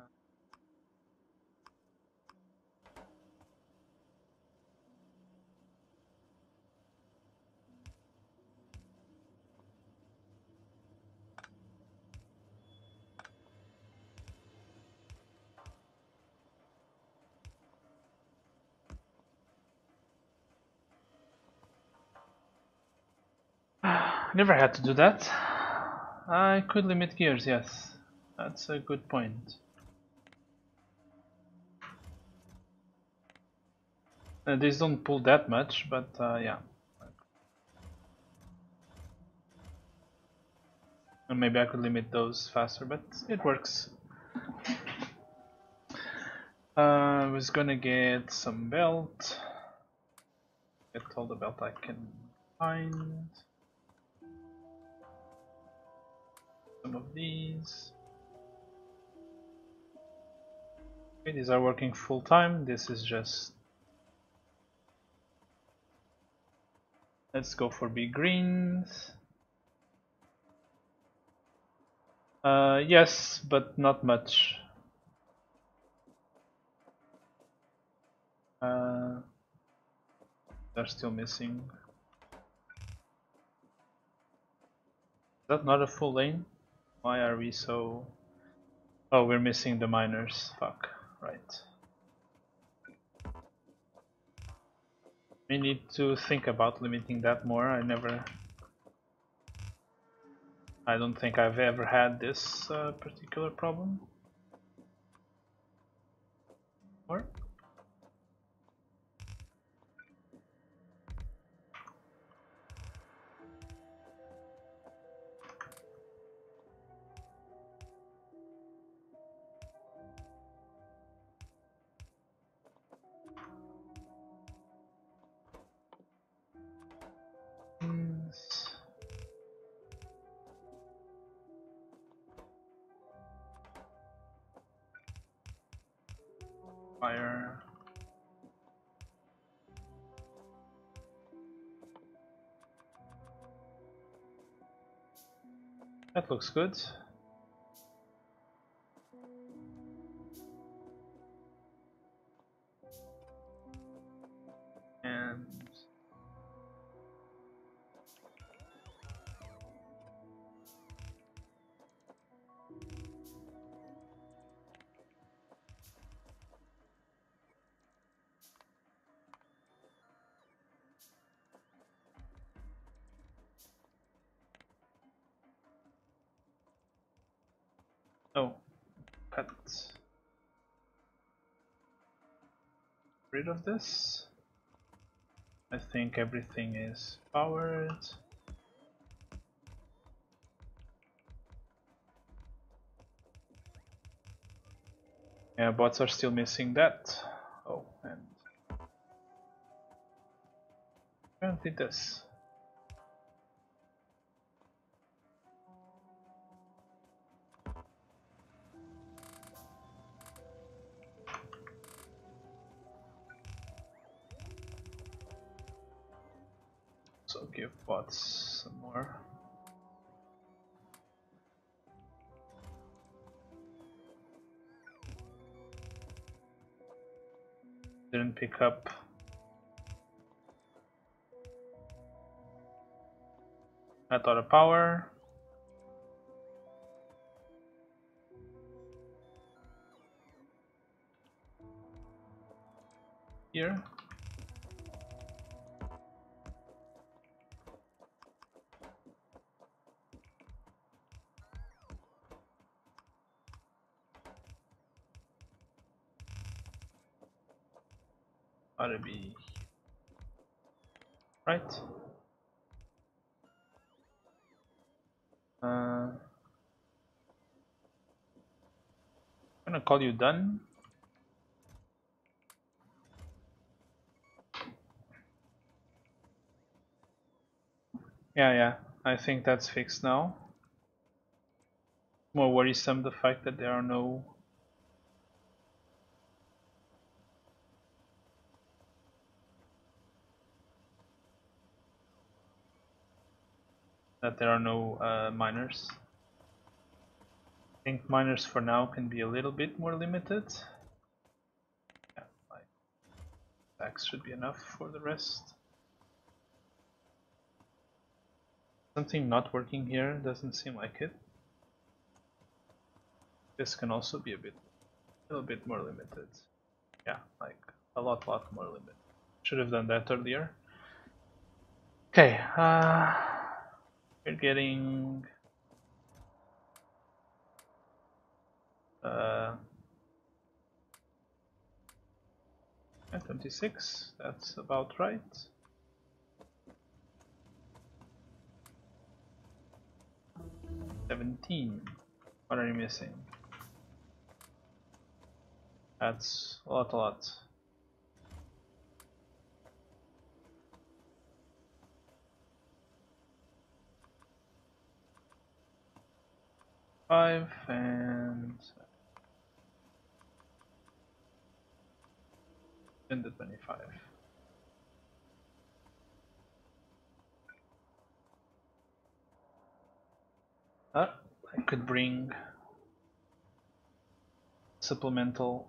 never had to do that. I could limit gears, yes. That's a good point. Uh, these don't pull that much, but uh, yeah. And maybe I could limit those faster, but it works. Uh, I was gonna get some belt. Get all the belt I can find. Some of these. Okay, these are working full time. This is just. Let's go for big greens. Uh, yes, but not much. Uh, they're still missing. Is that not a full lane? Why are we so... Oh, we're missing the miners. Fuck. Right. We need to think about limiting that more. I never... I don't think I've ever had this uh, particular problem. Or? Fire. That looks good. And oh, cut rid of this. I think everything is powered. Yeah, bots are still missing that. Oh, and apparently this. So give bots some more. Didn't pick up. I thought of power. here. Ought to be right. Uh, I'm gonna call you done. Yeah, yeah, I think that's fixed now. More worrisome the fact that there are no that there are no uh, miners. I think miners for now can be a little bit more limited. Yeah, like stacks should be enough for the rest. Something not working here, doesn't seem like it. This can also be a bit, a little bit more limited. Yeah, like a lot, lot more limited. Should have done that earlier. Okay, uh, we're getting uh, twenty-six. That's about right. seventeen. What are you missing? That's a lot, a lot. Five and then the twenty-five. Ah, I could bring supplemental.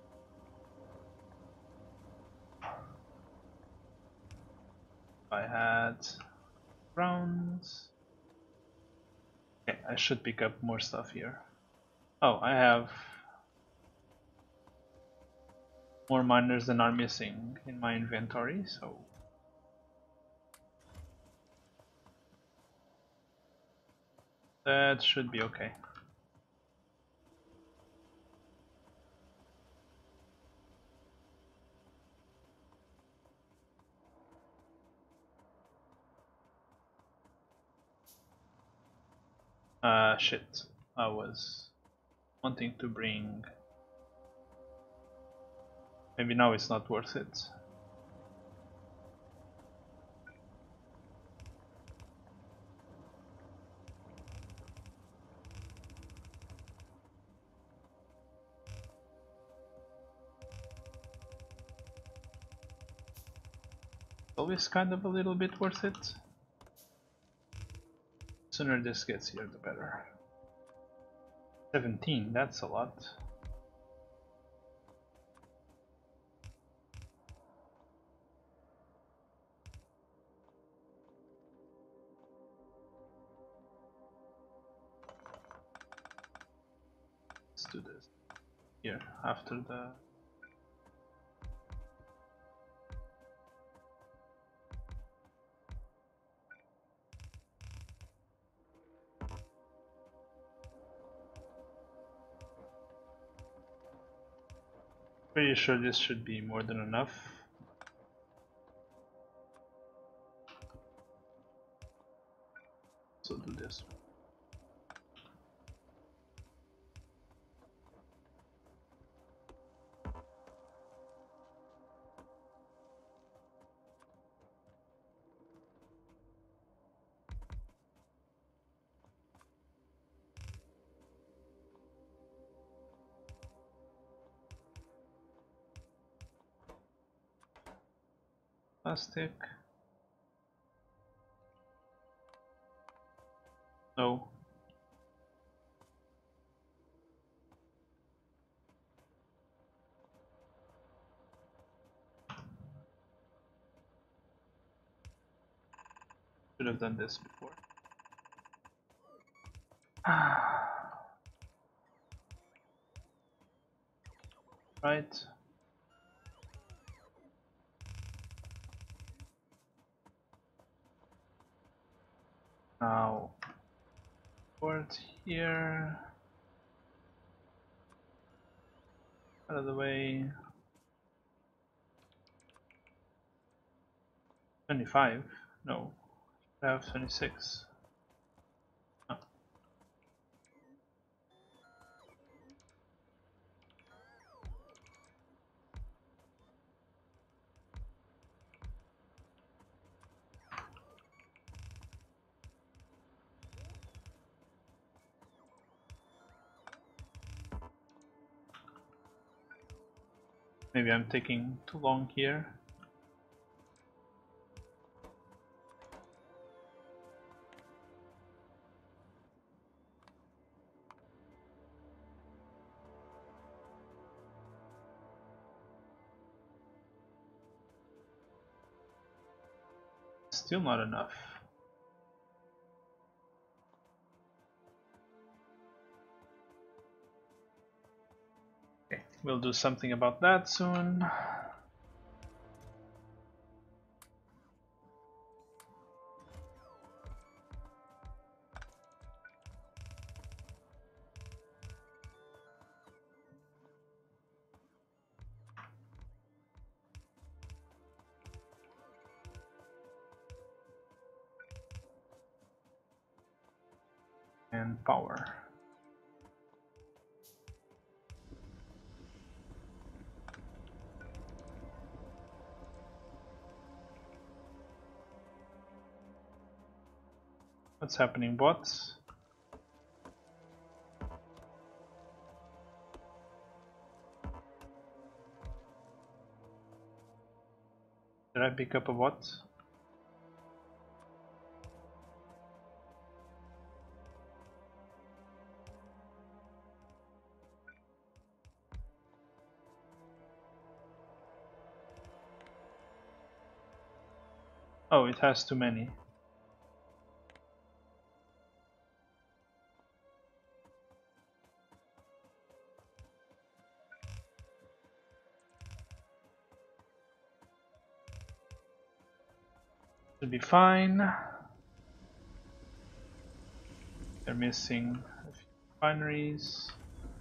I had rounds. Okay, I should pick up more stuff here. Oh, I have more miners than are missing in my inventory, so that should be okay. Uh, shit. I was wanting to bring... Maybe now it's not worth it. Always kind of a little bit worth it. Sooner this gets here, the better. seventeen, that's a lot. Let's do this here after the... Pretty sure this should be more than enough. So do this. Plastic. No. Should have done this before. Right. Now, board here. Out of the way. twenty-five? No. I have twenty-six. Oh. Maybe I'm taking too long here. Still not enough. Okay, we'll do something about that soon. And power. What's happening, bots? Did I pick up a bot? Oh, it has too many. Should be fine. They're missing a few refineries.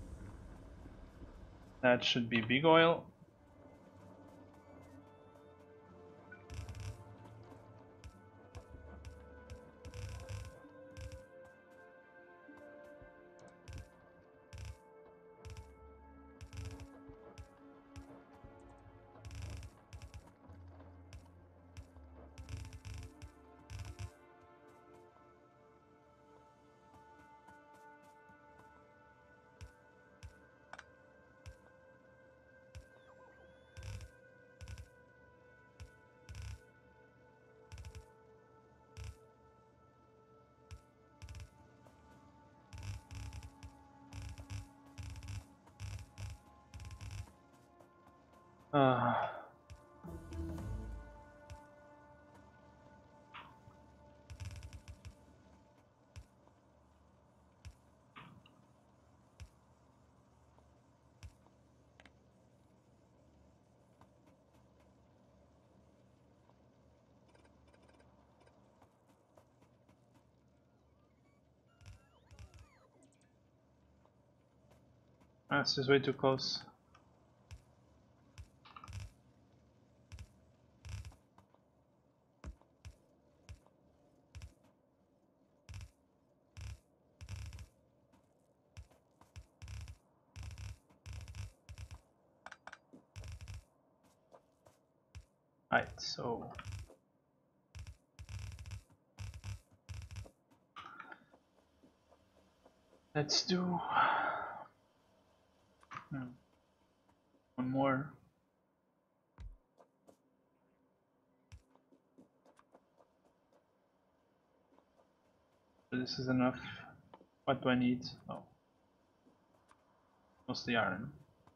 That should be big oil. Uh, this is way too close. Right, so let's do hmm, one more. So this is enough. What do I need? Oh, mostly iron.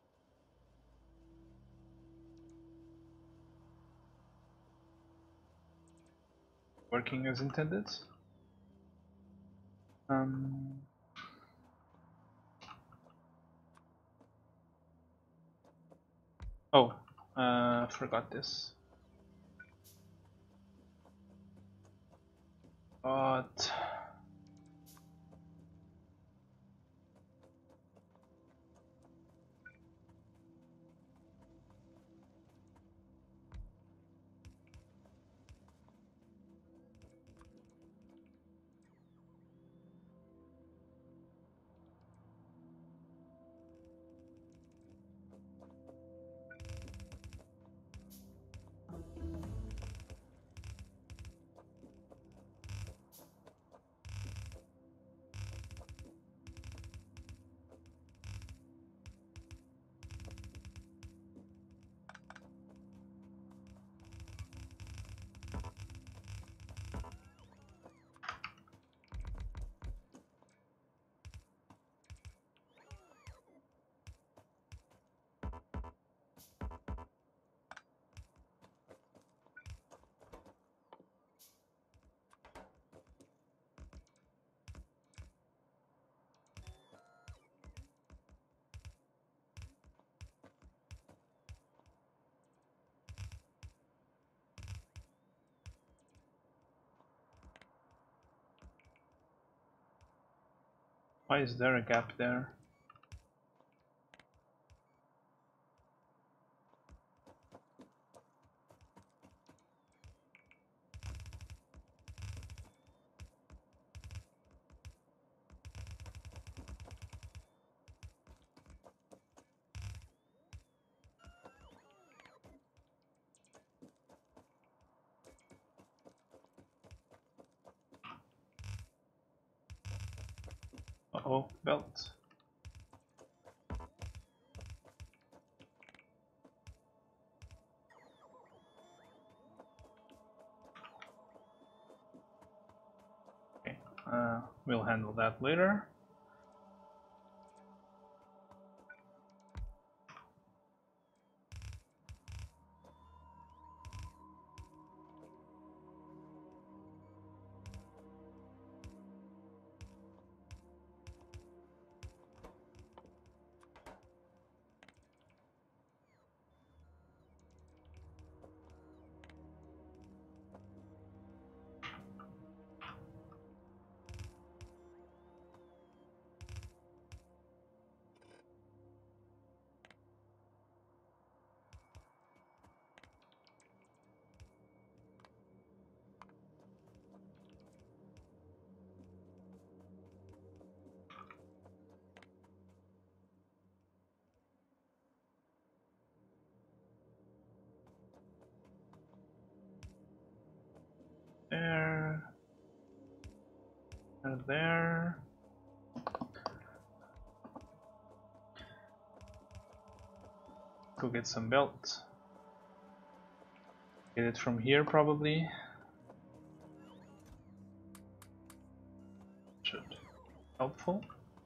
Working as intended. Um, oh, uh, forgot this. But Why is there a gap there? Uh-oh, belt. Okay, uh, we'll handle that later. There. And there. Go get some belt. Get it from here probably. Should be helpful.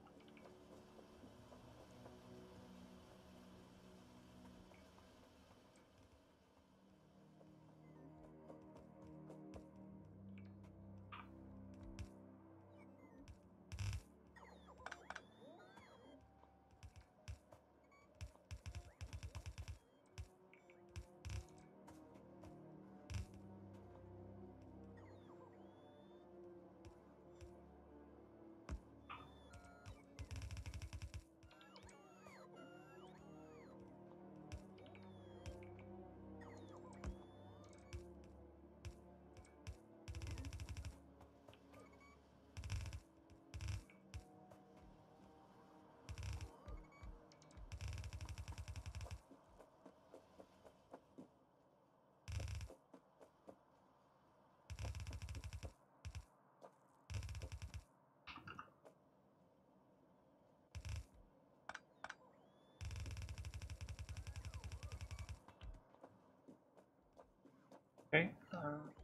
Okay. Uh,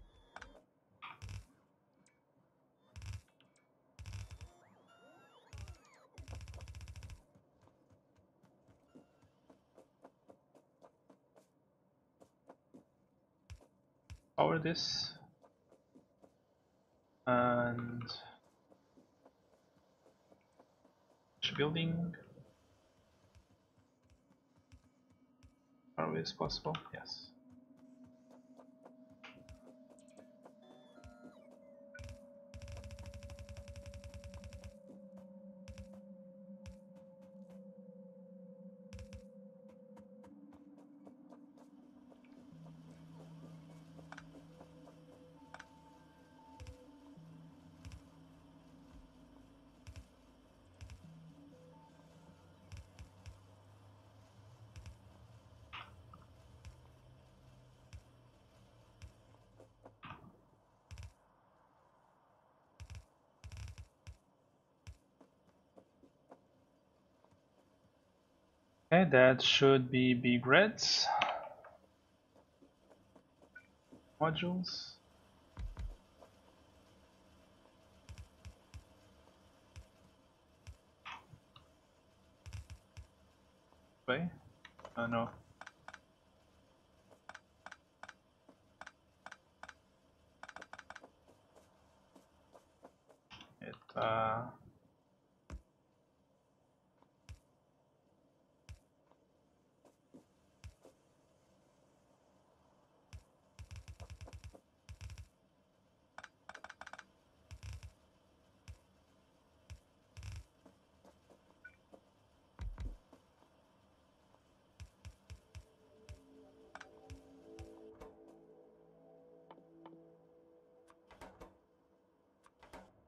power this. And which building? Far away as possible? Yes. Okay, that should be big reds. Modules. Wait. Oh no. It uh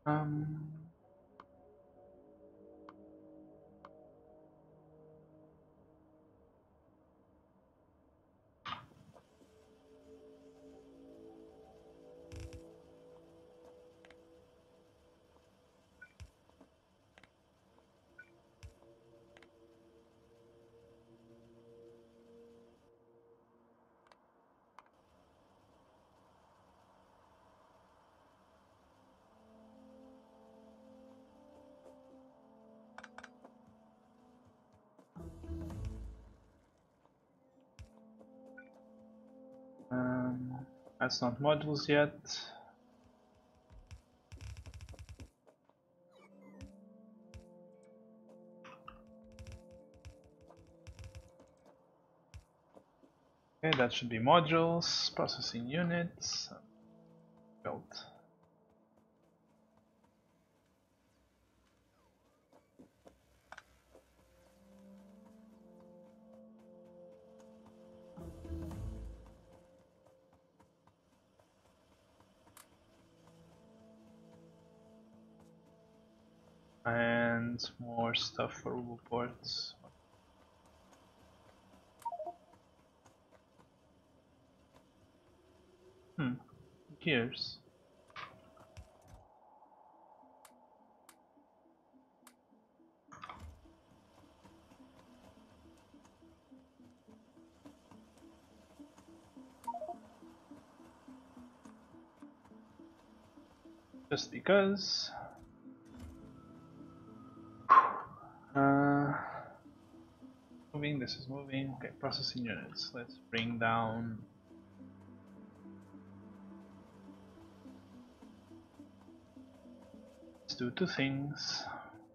Um, um, that's not modules yet. Okay, that should be modules, processing units, built. And more stuff for reports. Hmm, gears. Just because. Uh, moving, this is moving. Okay, processing units. Let's bring down. Let's do two things.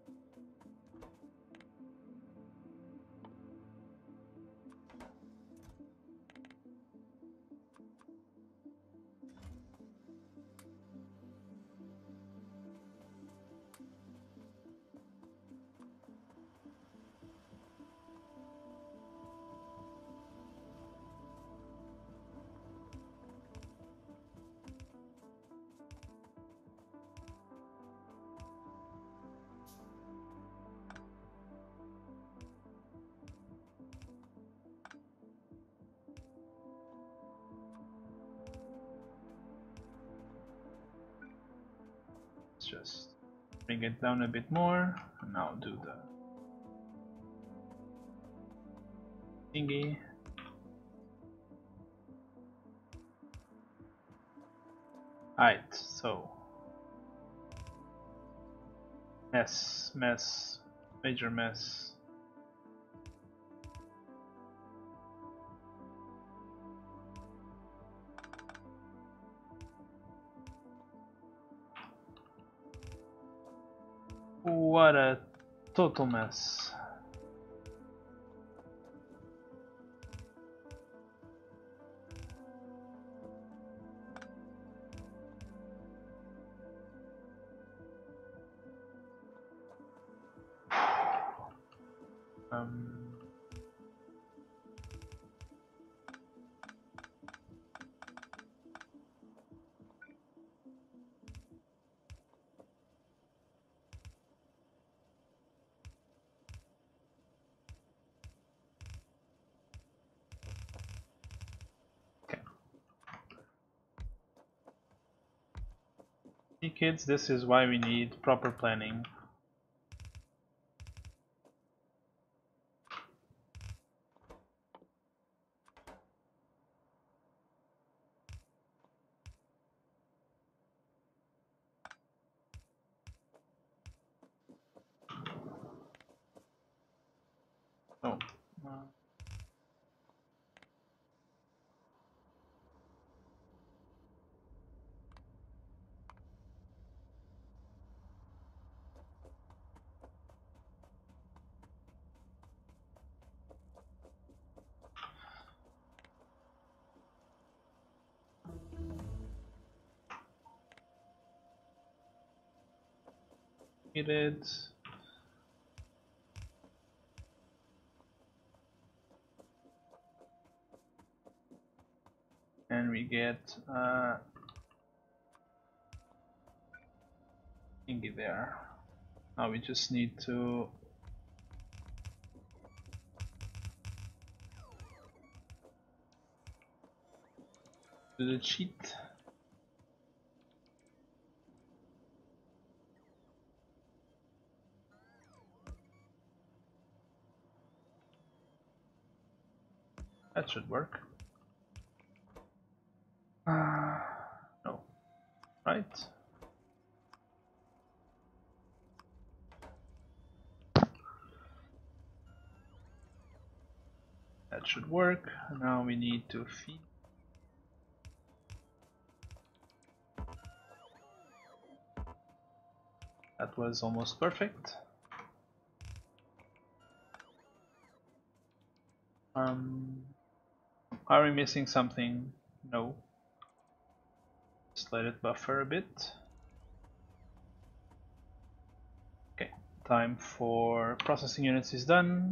Let's just bring it down a bit more. And now do the thingy. Alright, so mess, mess, major mess. What a total mess. Um, okay. See kids, this is why we need proper planning. Oh. Uh, needed. And we get uh, thingy there. Now we just need to do the cheat. That should work. Uh, no. Right. That should work. Now we need to feed. That was almost perfect. Um, are we missing something? No. Just let it buffer a bit. Okay, time for processing units is done.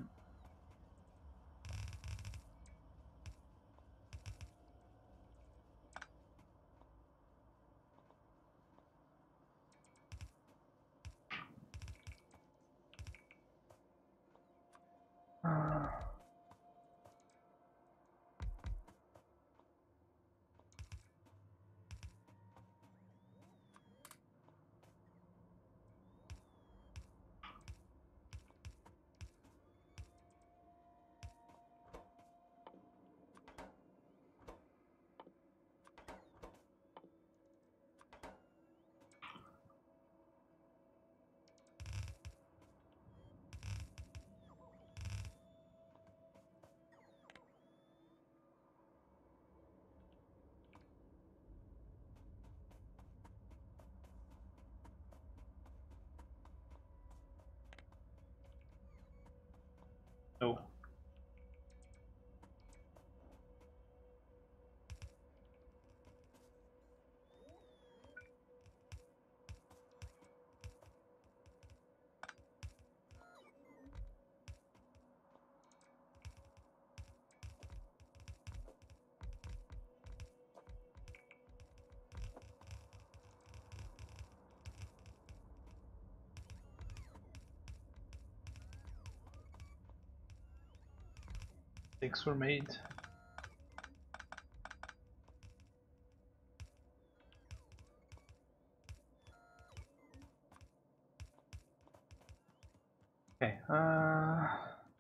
Uh, no. Mistakes were made. Okay. Uh,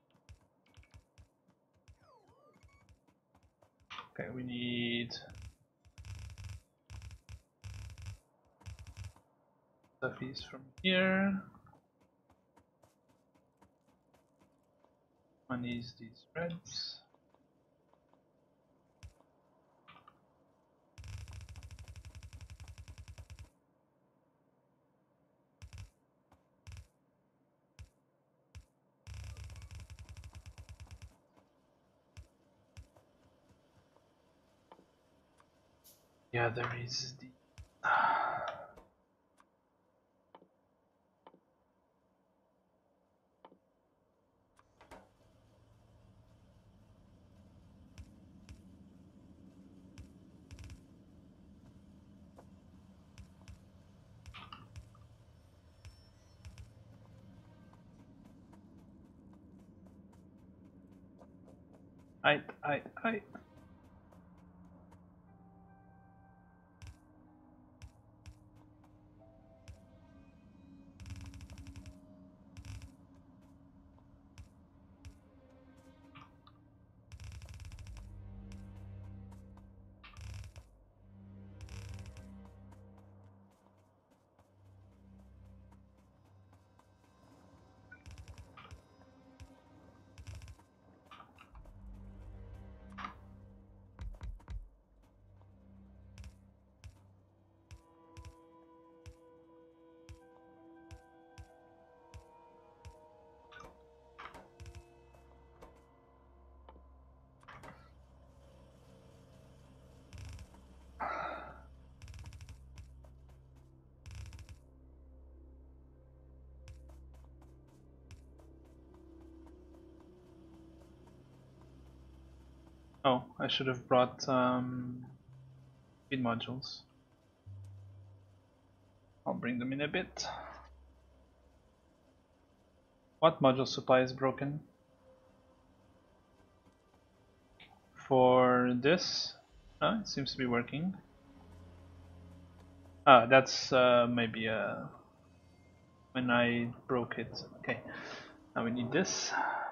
okay, we need stuffies from here. One is these reds. Yeah, there is the. I, I, I. Oh, I should have brought um, feed modules. I'll bring them in a bit. What module supply is broken? For this? Oh, it seems to be working. Ah, that's uh, maybe uh, when I broke it. Okay, now we need this.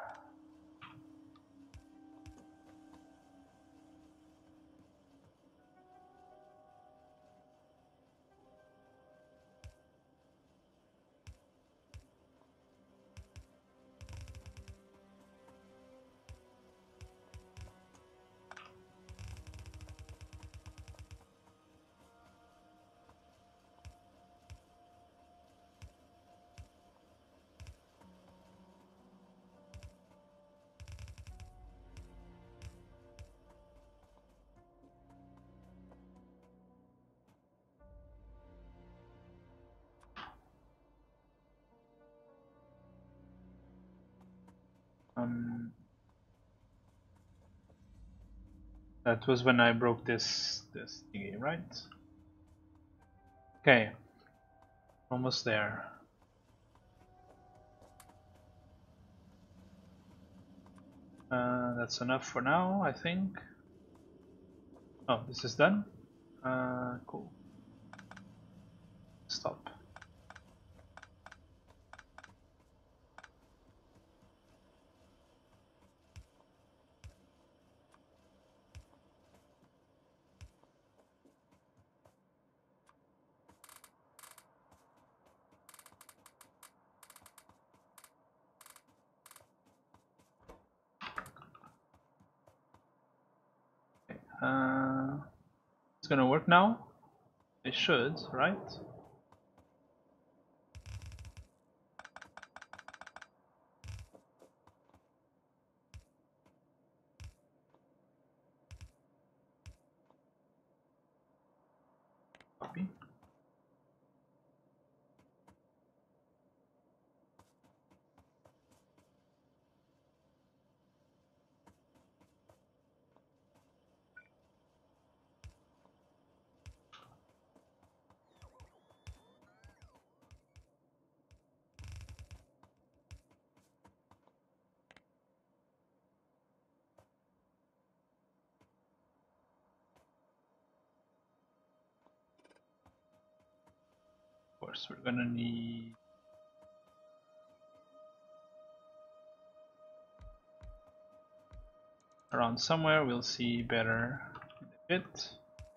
Um, that was when I broke this this thingy, right? Okay, almost there. Uh, that's enough for now, I think. Oh, this is done. Uh, cool. Stop. Uh, it's gonna work now. It should, right? Copy. Of course, we're gonna need around somewhere. We'll see better in a bit.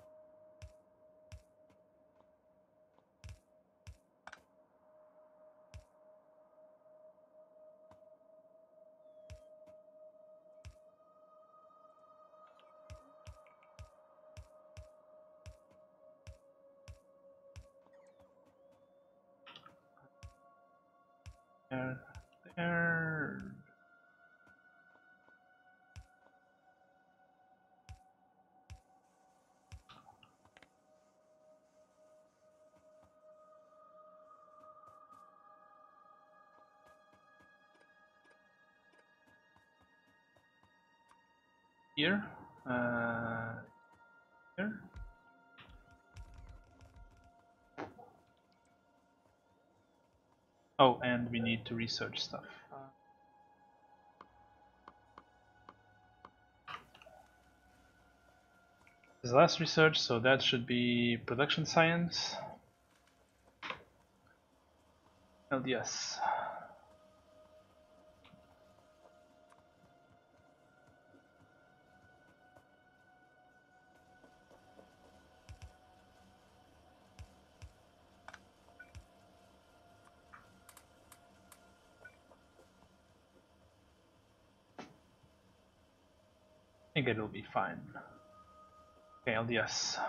There, there. Here. Uh, here. Oh, and we need to research stuff. This is last research, so that should be production science. L D S. I think it'll be fine. Okay, L D S.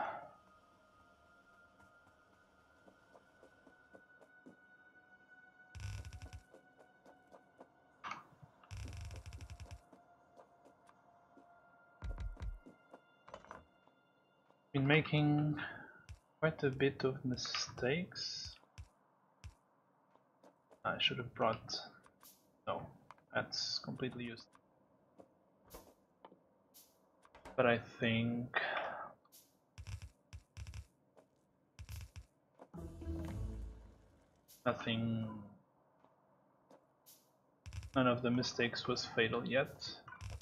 Been making quite a bit of mistakes. I should have brought. No, that's completely used. But I think Nothing, none of the mistakes was fatal yet.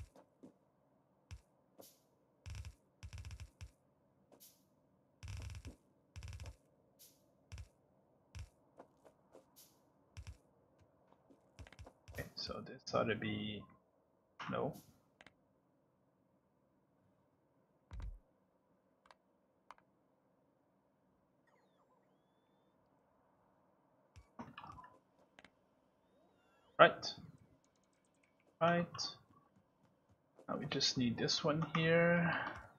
Okay, so this ought to be no. Right. Right. Now we just need this one here.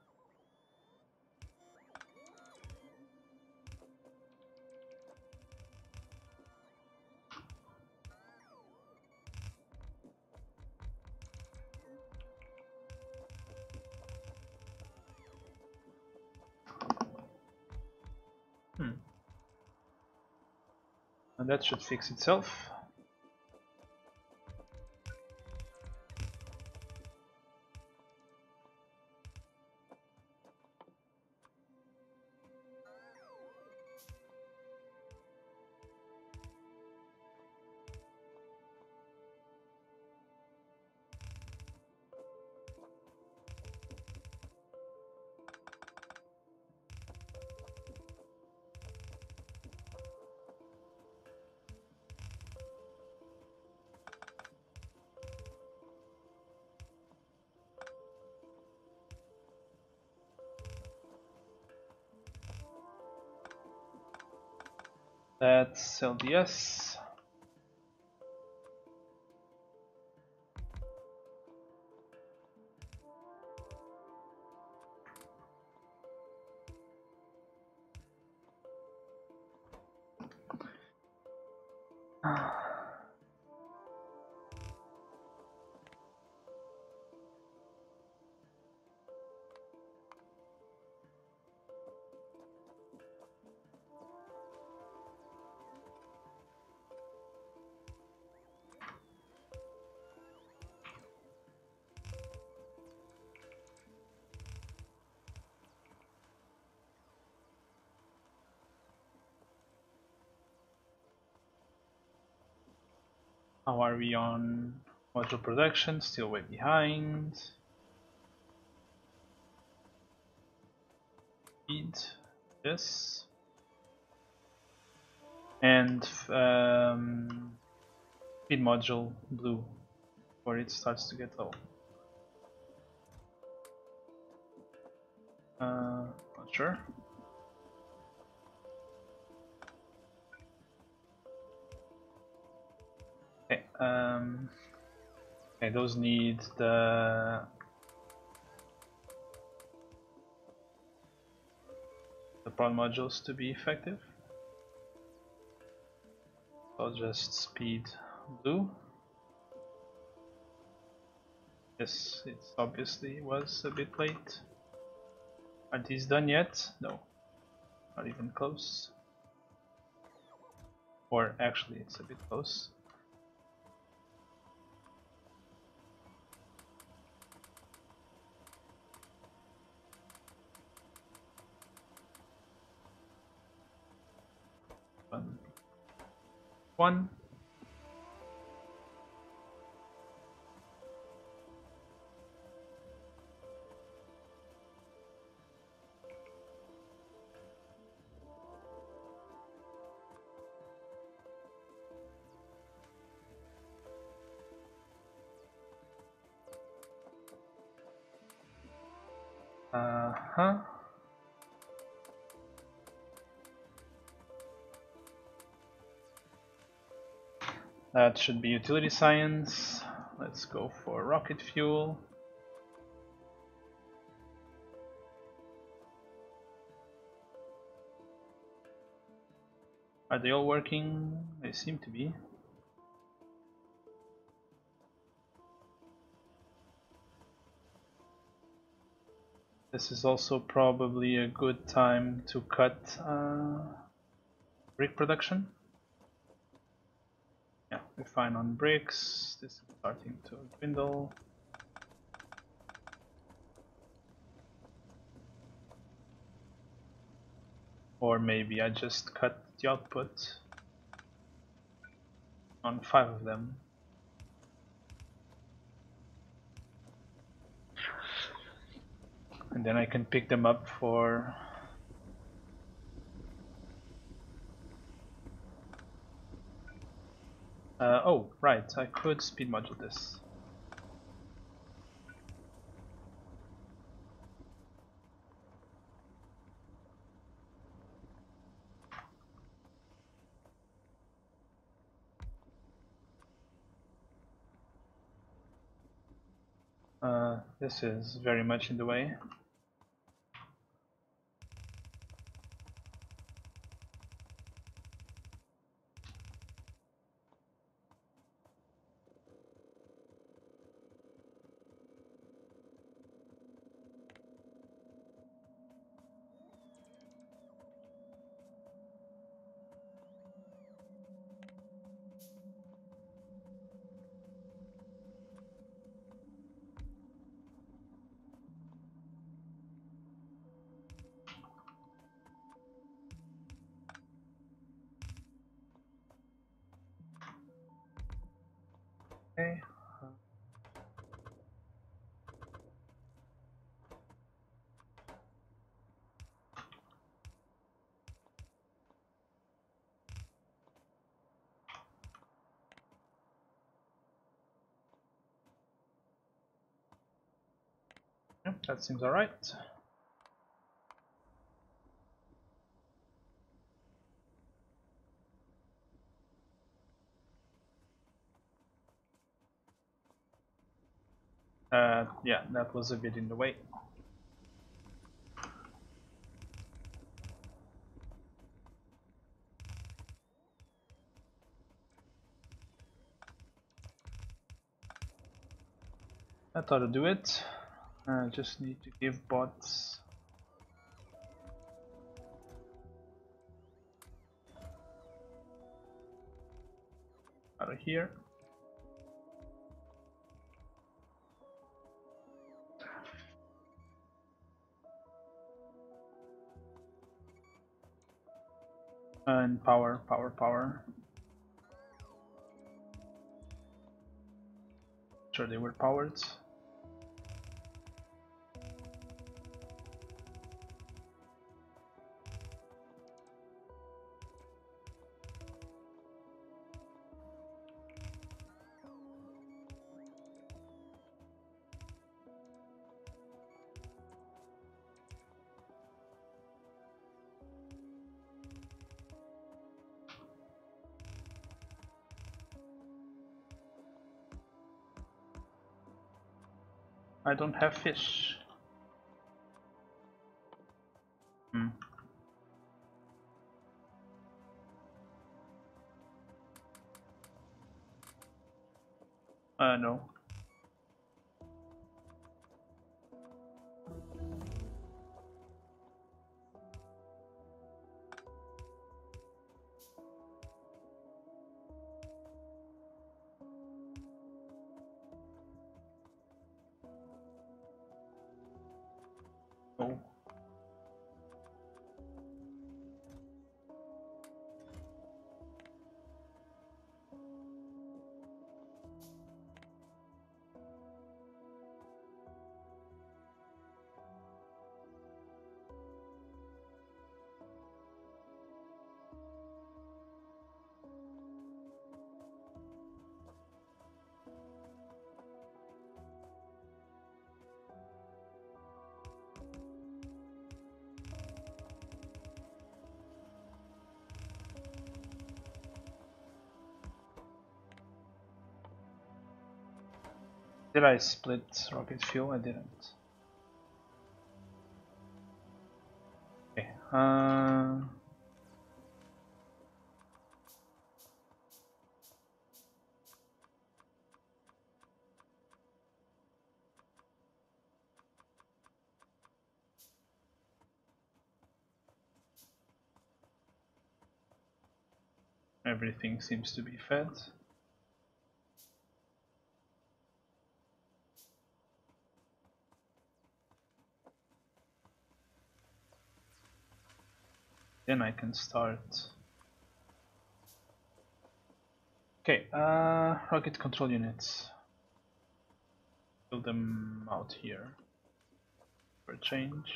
Hmm. And that should fix itself. That's L D S. How are we on module production? Still way behind. Speed, this. And um, speed module blue, where it starts to get low. Uh, not sure. Okay, um, okay, those need the the prod modules to be effective. So just speed blue. Yes, it obviously was a bit late. Are these done yet? No, not even close. Or actually, it's a bit close. One. One. Uh huh. That should be utility science. Let's go for rocket fuel. Are they all working? They seem to be. This is also probably a good time to cut uh, brick production. Yeah, we're fine on bricks. This is starting to dwindle. Or maybe I just cut the output. on five of them. And then I can pick them up for uh, oh right, I could speed module this. Uh, this is very much in the way. Okay. Yep, that seems alright. Uh, yeah, that was a bit in the way. I thought I'd do it. I just need to give bots out of here. And power, power, power. Sure, they were powered. I don't have fish. Hmm. Uh, no. Oh. Did I split rocket fuel? I didn't. Okay. Uh, everything seems to be fed. Then I can start Okay, uh, rocket control units. Build them out here for a change.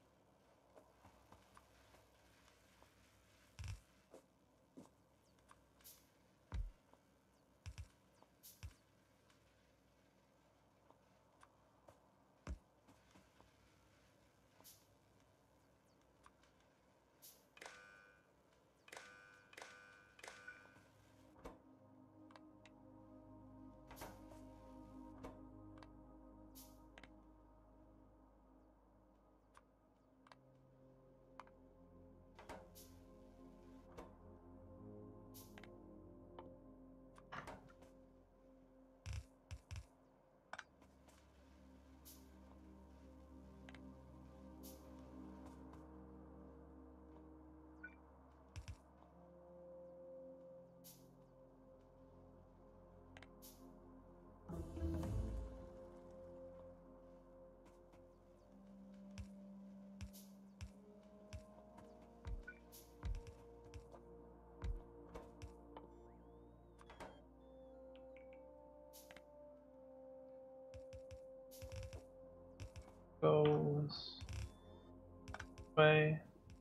Goes way.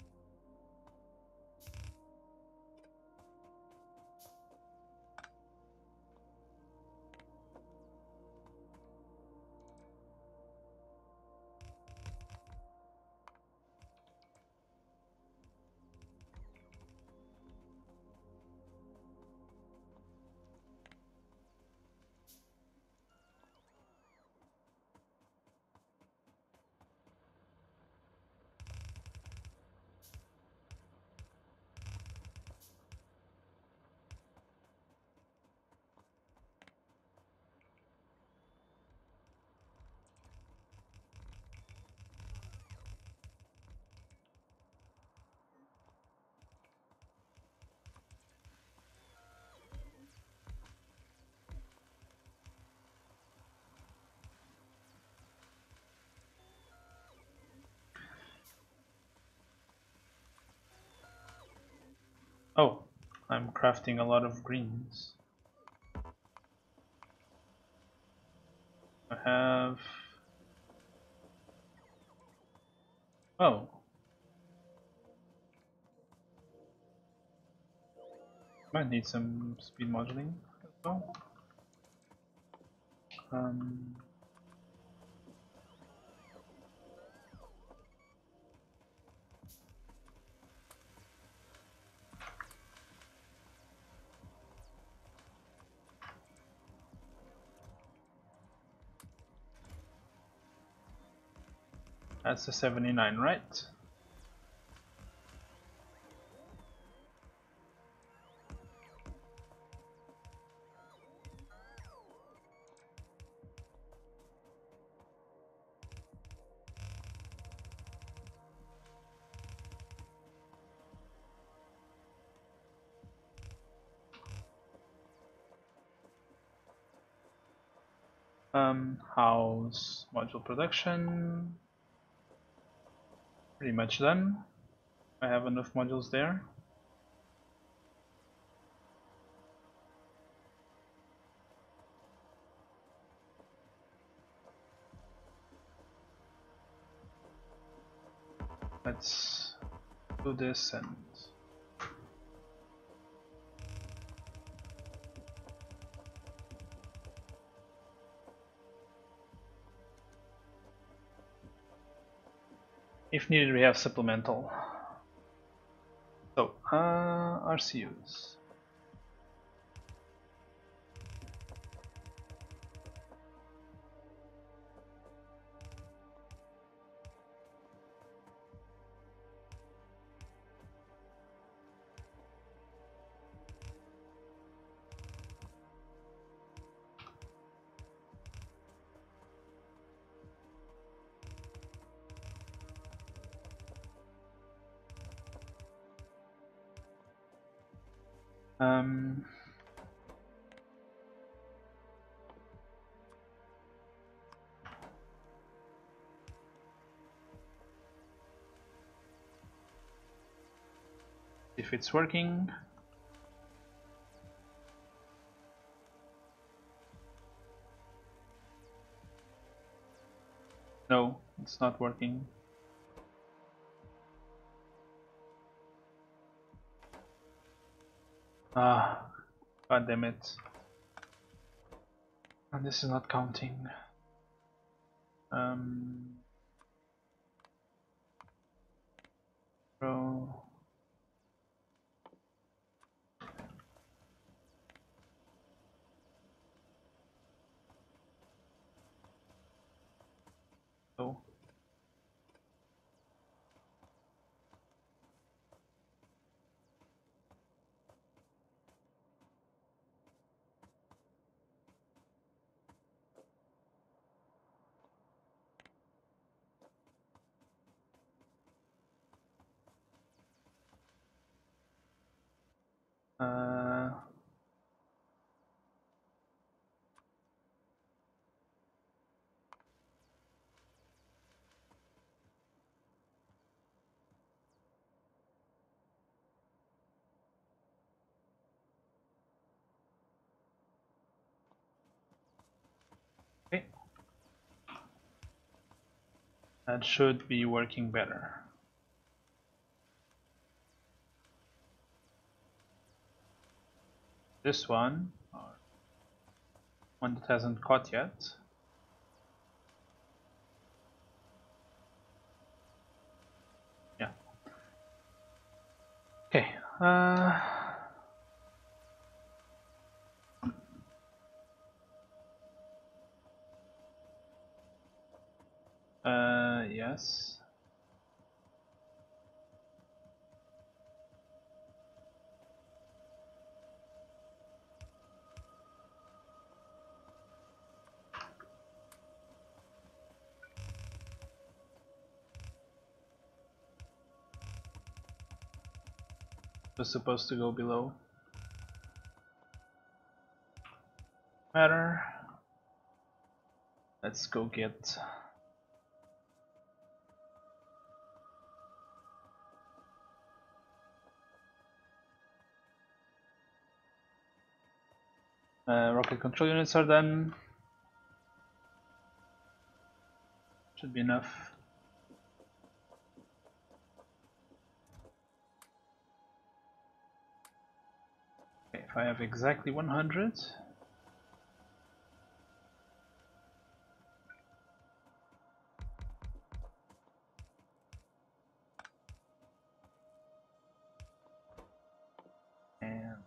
Oh, I'm crafting a lot of greens. I have... Oh. Might need some speed modeling as well. Um, that's a seventy-nine, right? Um, house module production. Pretty much done. I have enough modules there. Let's do this and if needed we have supplemental. So, uh, R C Us. Um, if it's working. No, it's not working. Ah, god damn it. And this is not counting. Um, row. Oh. Uh, okay. That should be working better. This one, or one that hasn't caught yet. Yeah. Okay. Uh, uh, yes. Was supposed to go below. Matter. Let's go get uh, rocket control units are done. Should be enough. Okay, if I have exactly one hundred. And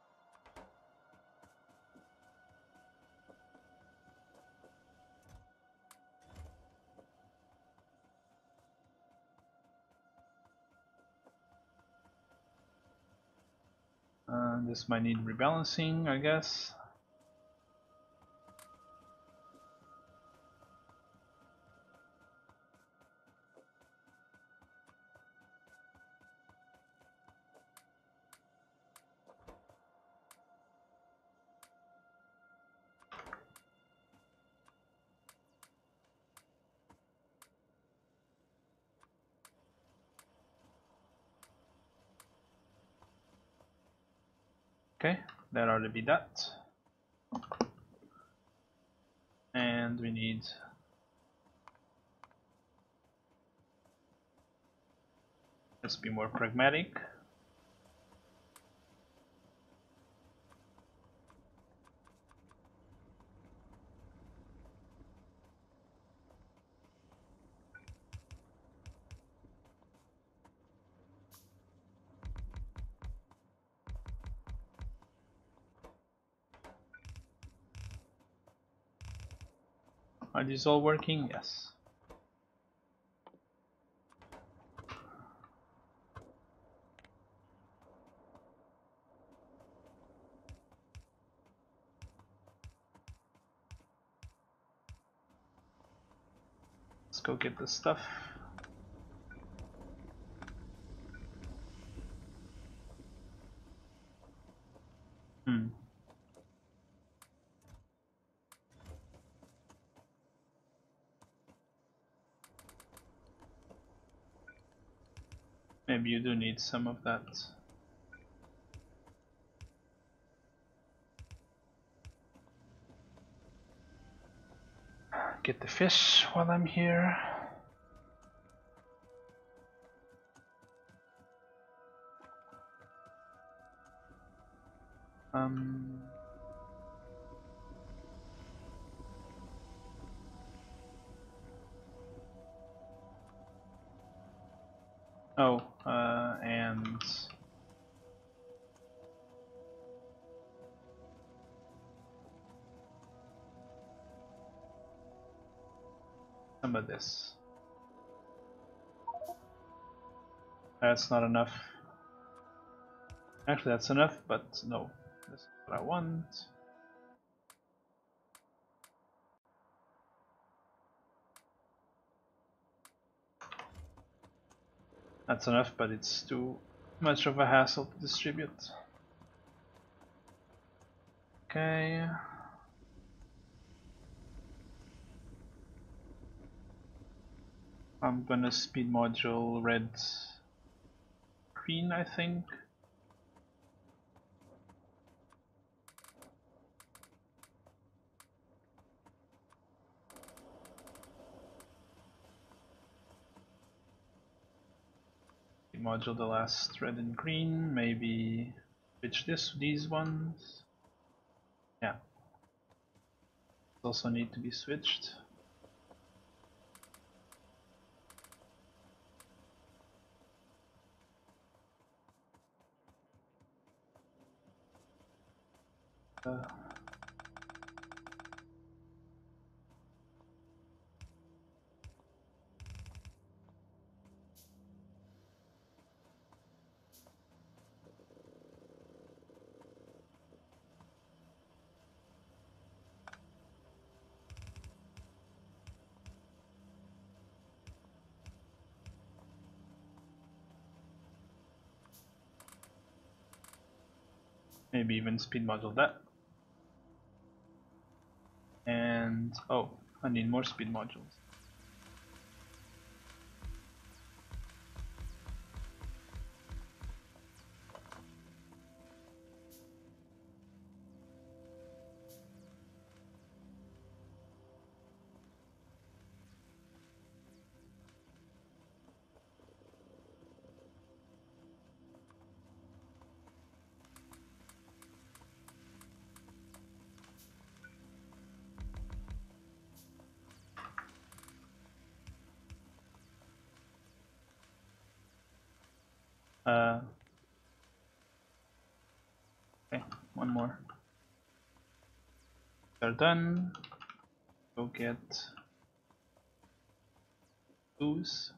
uh, this might need rebalancing, I guess. Okay, that ought to be that. And we need let's be more pragmatic. Are these all working? Yes. Let's go get this stuff. Hmm. Maybe you do need some of that. get the fish while I'm here. Um. Oh, uh, and some of this. That's not enough. Actually, that's enough, but no. This is what I want. That's enough, but it's too much of a hassle to distribute. Okay. I'm gonna speed module red green, I think. Speed module the last red and green, maybe switch this these ones. Yeah. Also need to be switched. Uh, maybe even speed module that. And oh, I need more speed modules. Uh, okay, one more. They're done. Go get booze.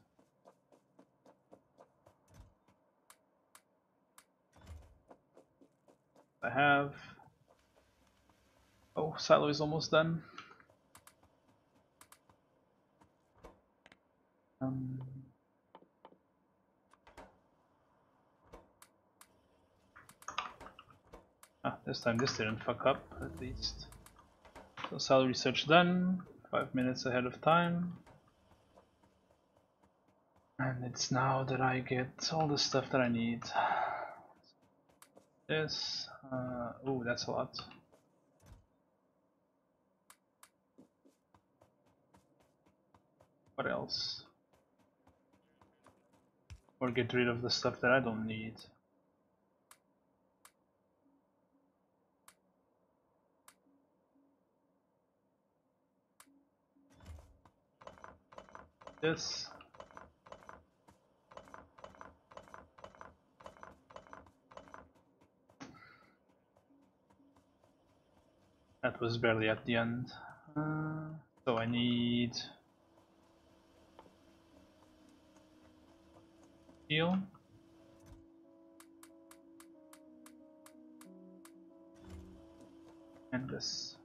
I have. Oh, silo is almost done. Um, ah, this time this didn't fuck up, at least. So silo research done. Five minutes ahead of time. And it's now that I get all the stuff that I need. This. Uh, oh, that's a lot. What else? Or get rid of the stuff that I don't need. This. That was barely at the end. Uh, so I need steel. And this.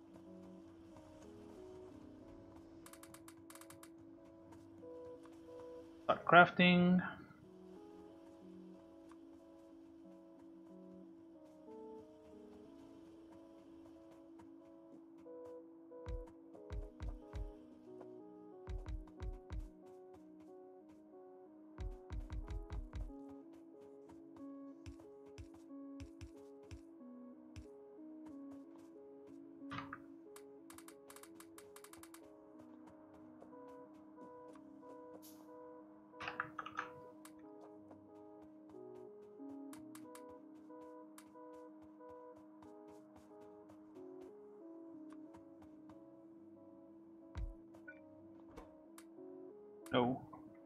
Start crafting. No.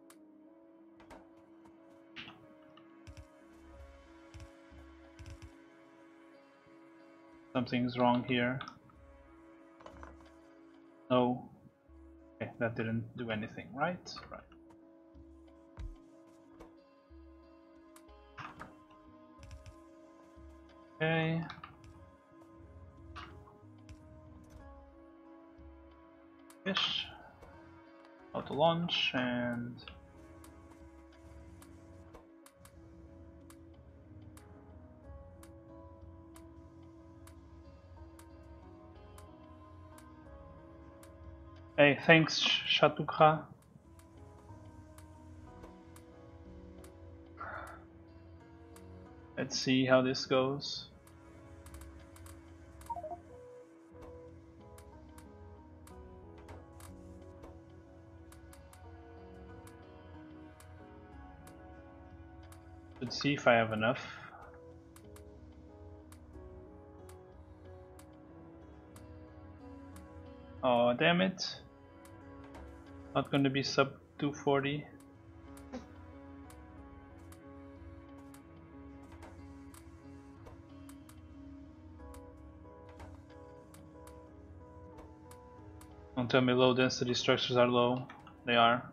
Something's wrong here. No. Okay, that didn't do anything, right? Right. Okay. Fish. Auto launch and hey, thanks Shatukha. Let's see how this goes. Let's see if I have enough. Oh, damn it. Not going to be sub two forty. Don't tell me low density structures are low. They are.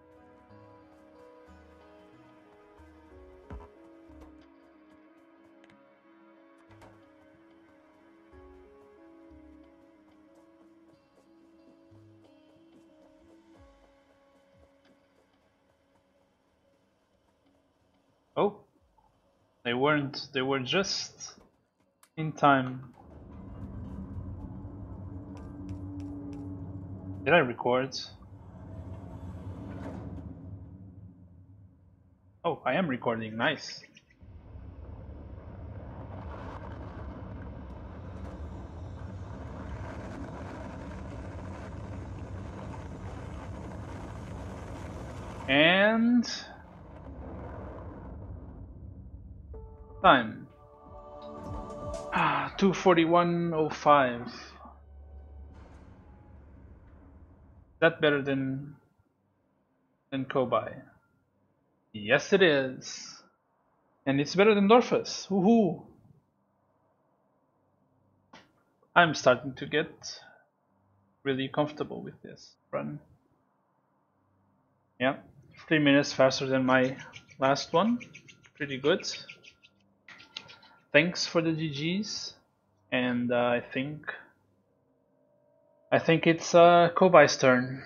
Oh, they weren't. They were just in time. Did I record? Oh, I am recording. Nice. And time. Ah, two forty-one oh five. Is that better than than Kobai? Yes, it is. And it's better than Dorfus. Woohoo! I'm starting to get really comfortable with this run. Yeah, three minutes faster than my last one. Pretty good. Thanks for the G Gs, and uh, I think I think it's uh, Kobai's turn.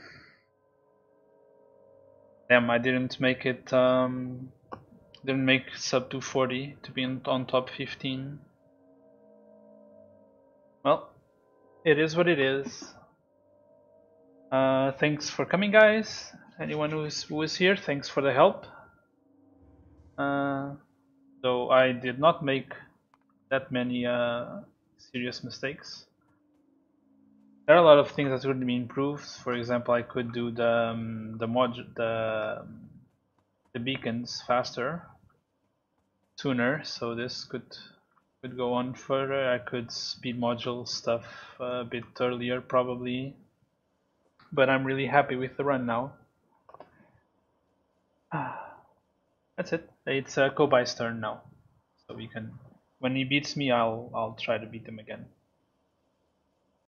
Damn, I didn't make it. Um, didn't make sub two forty to be in, on top fifteen. Well, it is what it is. Uh, thanks for coming, guys. Anyone who is who is here, thanks for the help. Uh, though I did not make that many uh, serious mistakes. There are a lot of things that could be improved. For example, I could do the um, the mod the the beacons faster, sooner. So this could could go on further. I could speed module stuff a bit earlier, probably. But I'm really happy with the run now. That's it. It's uh, Kobai's turn now, so we can. When he beats me, I'll I'll try to beat him again.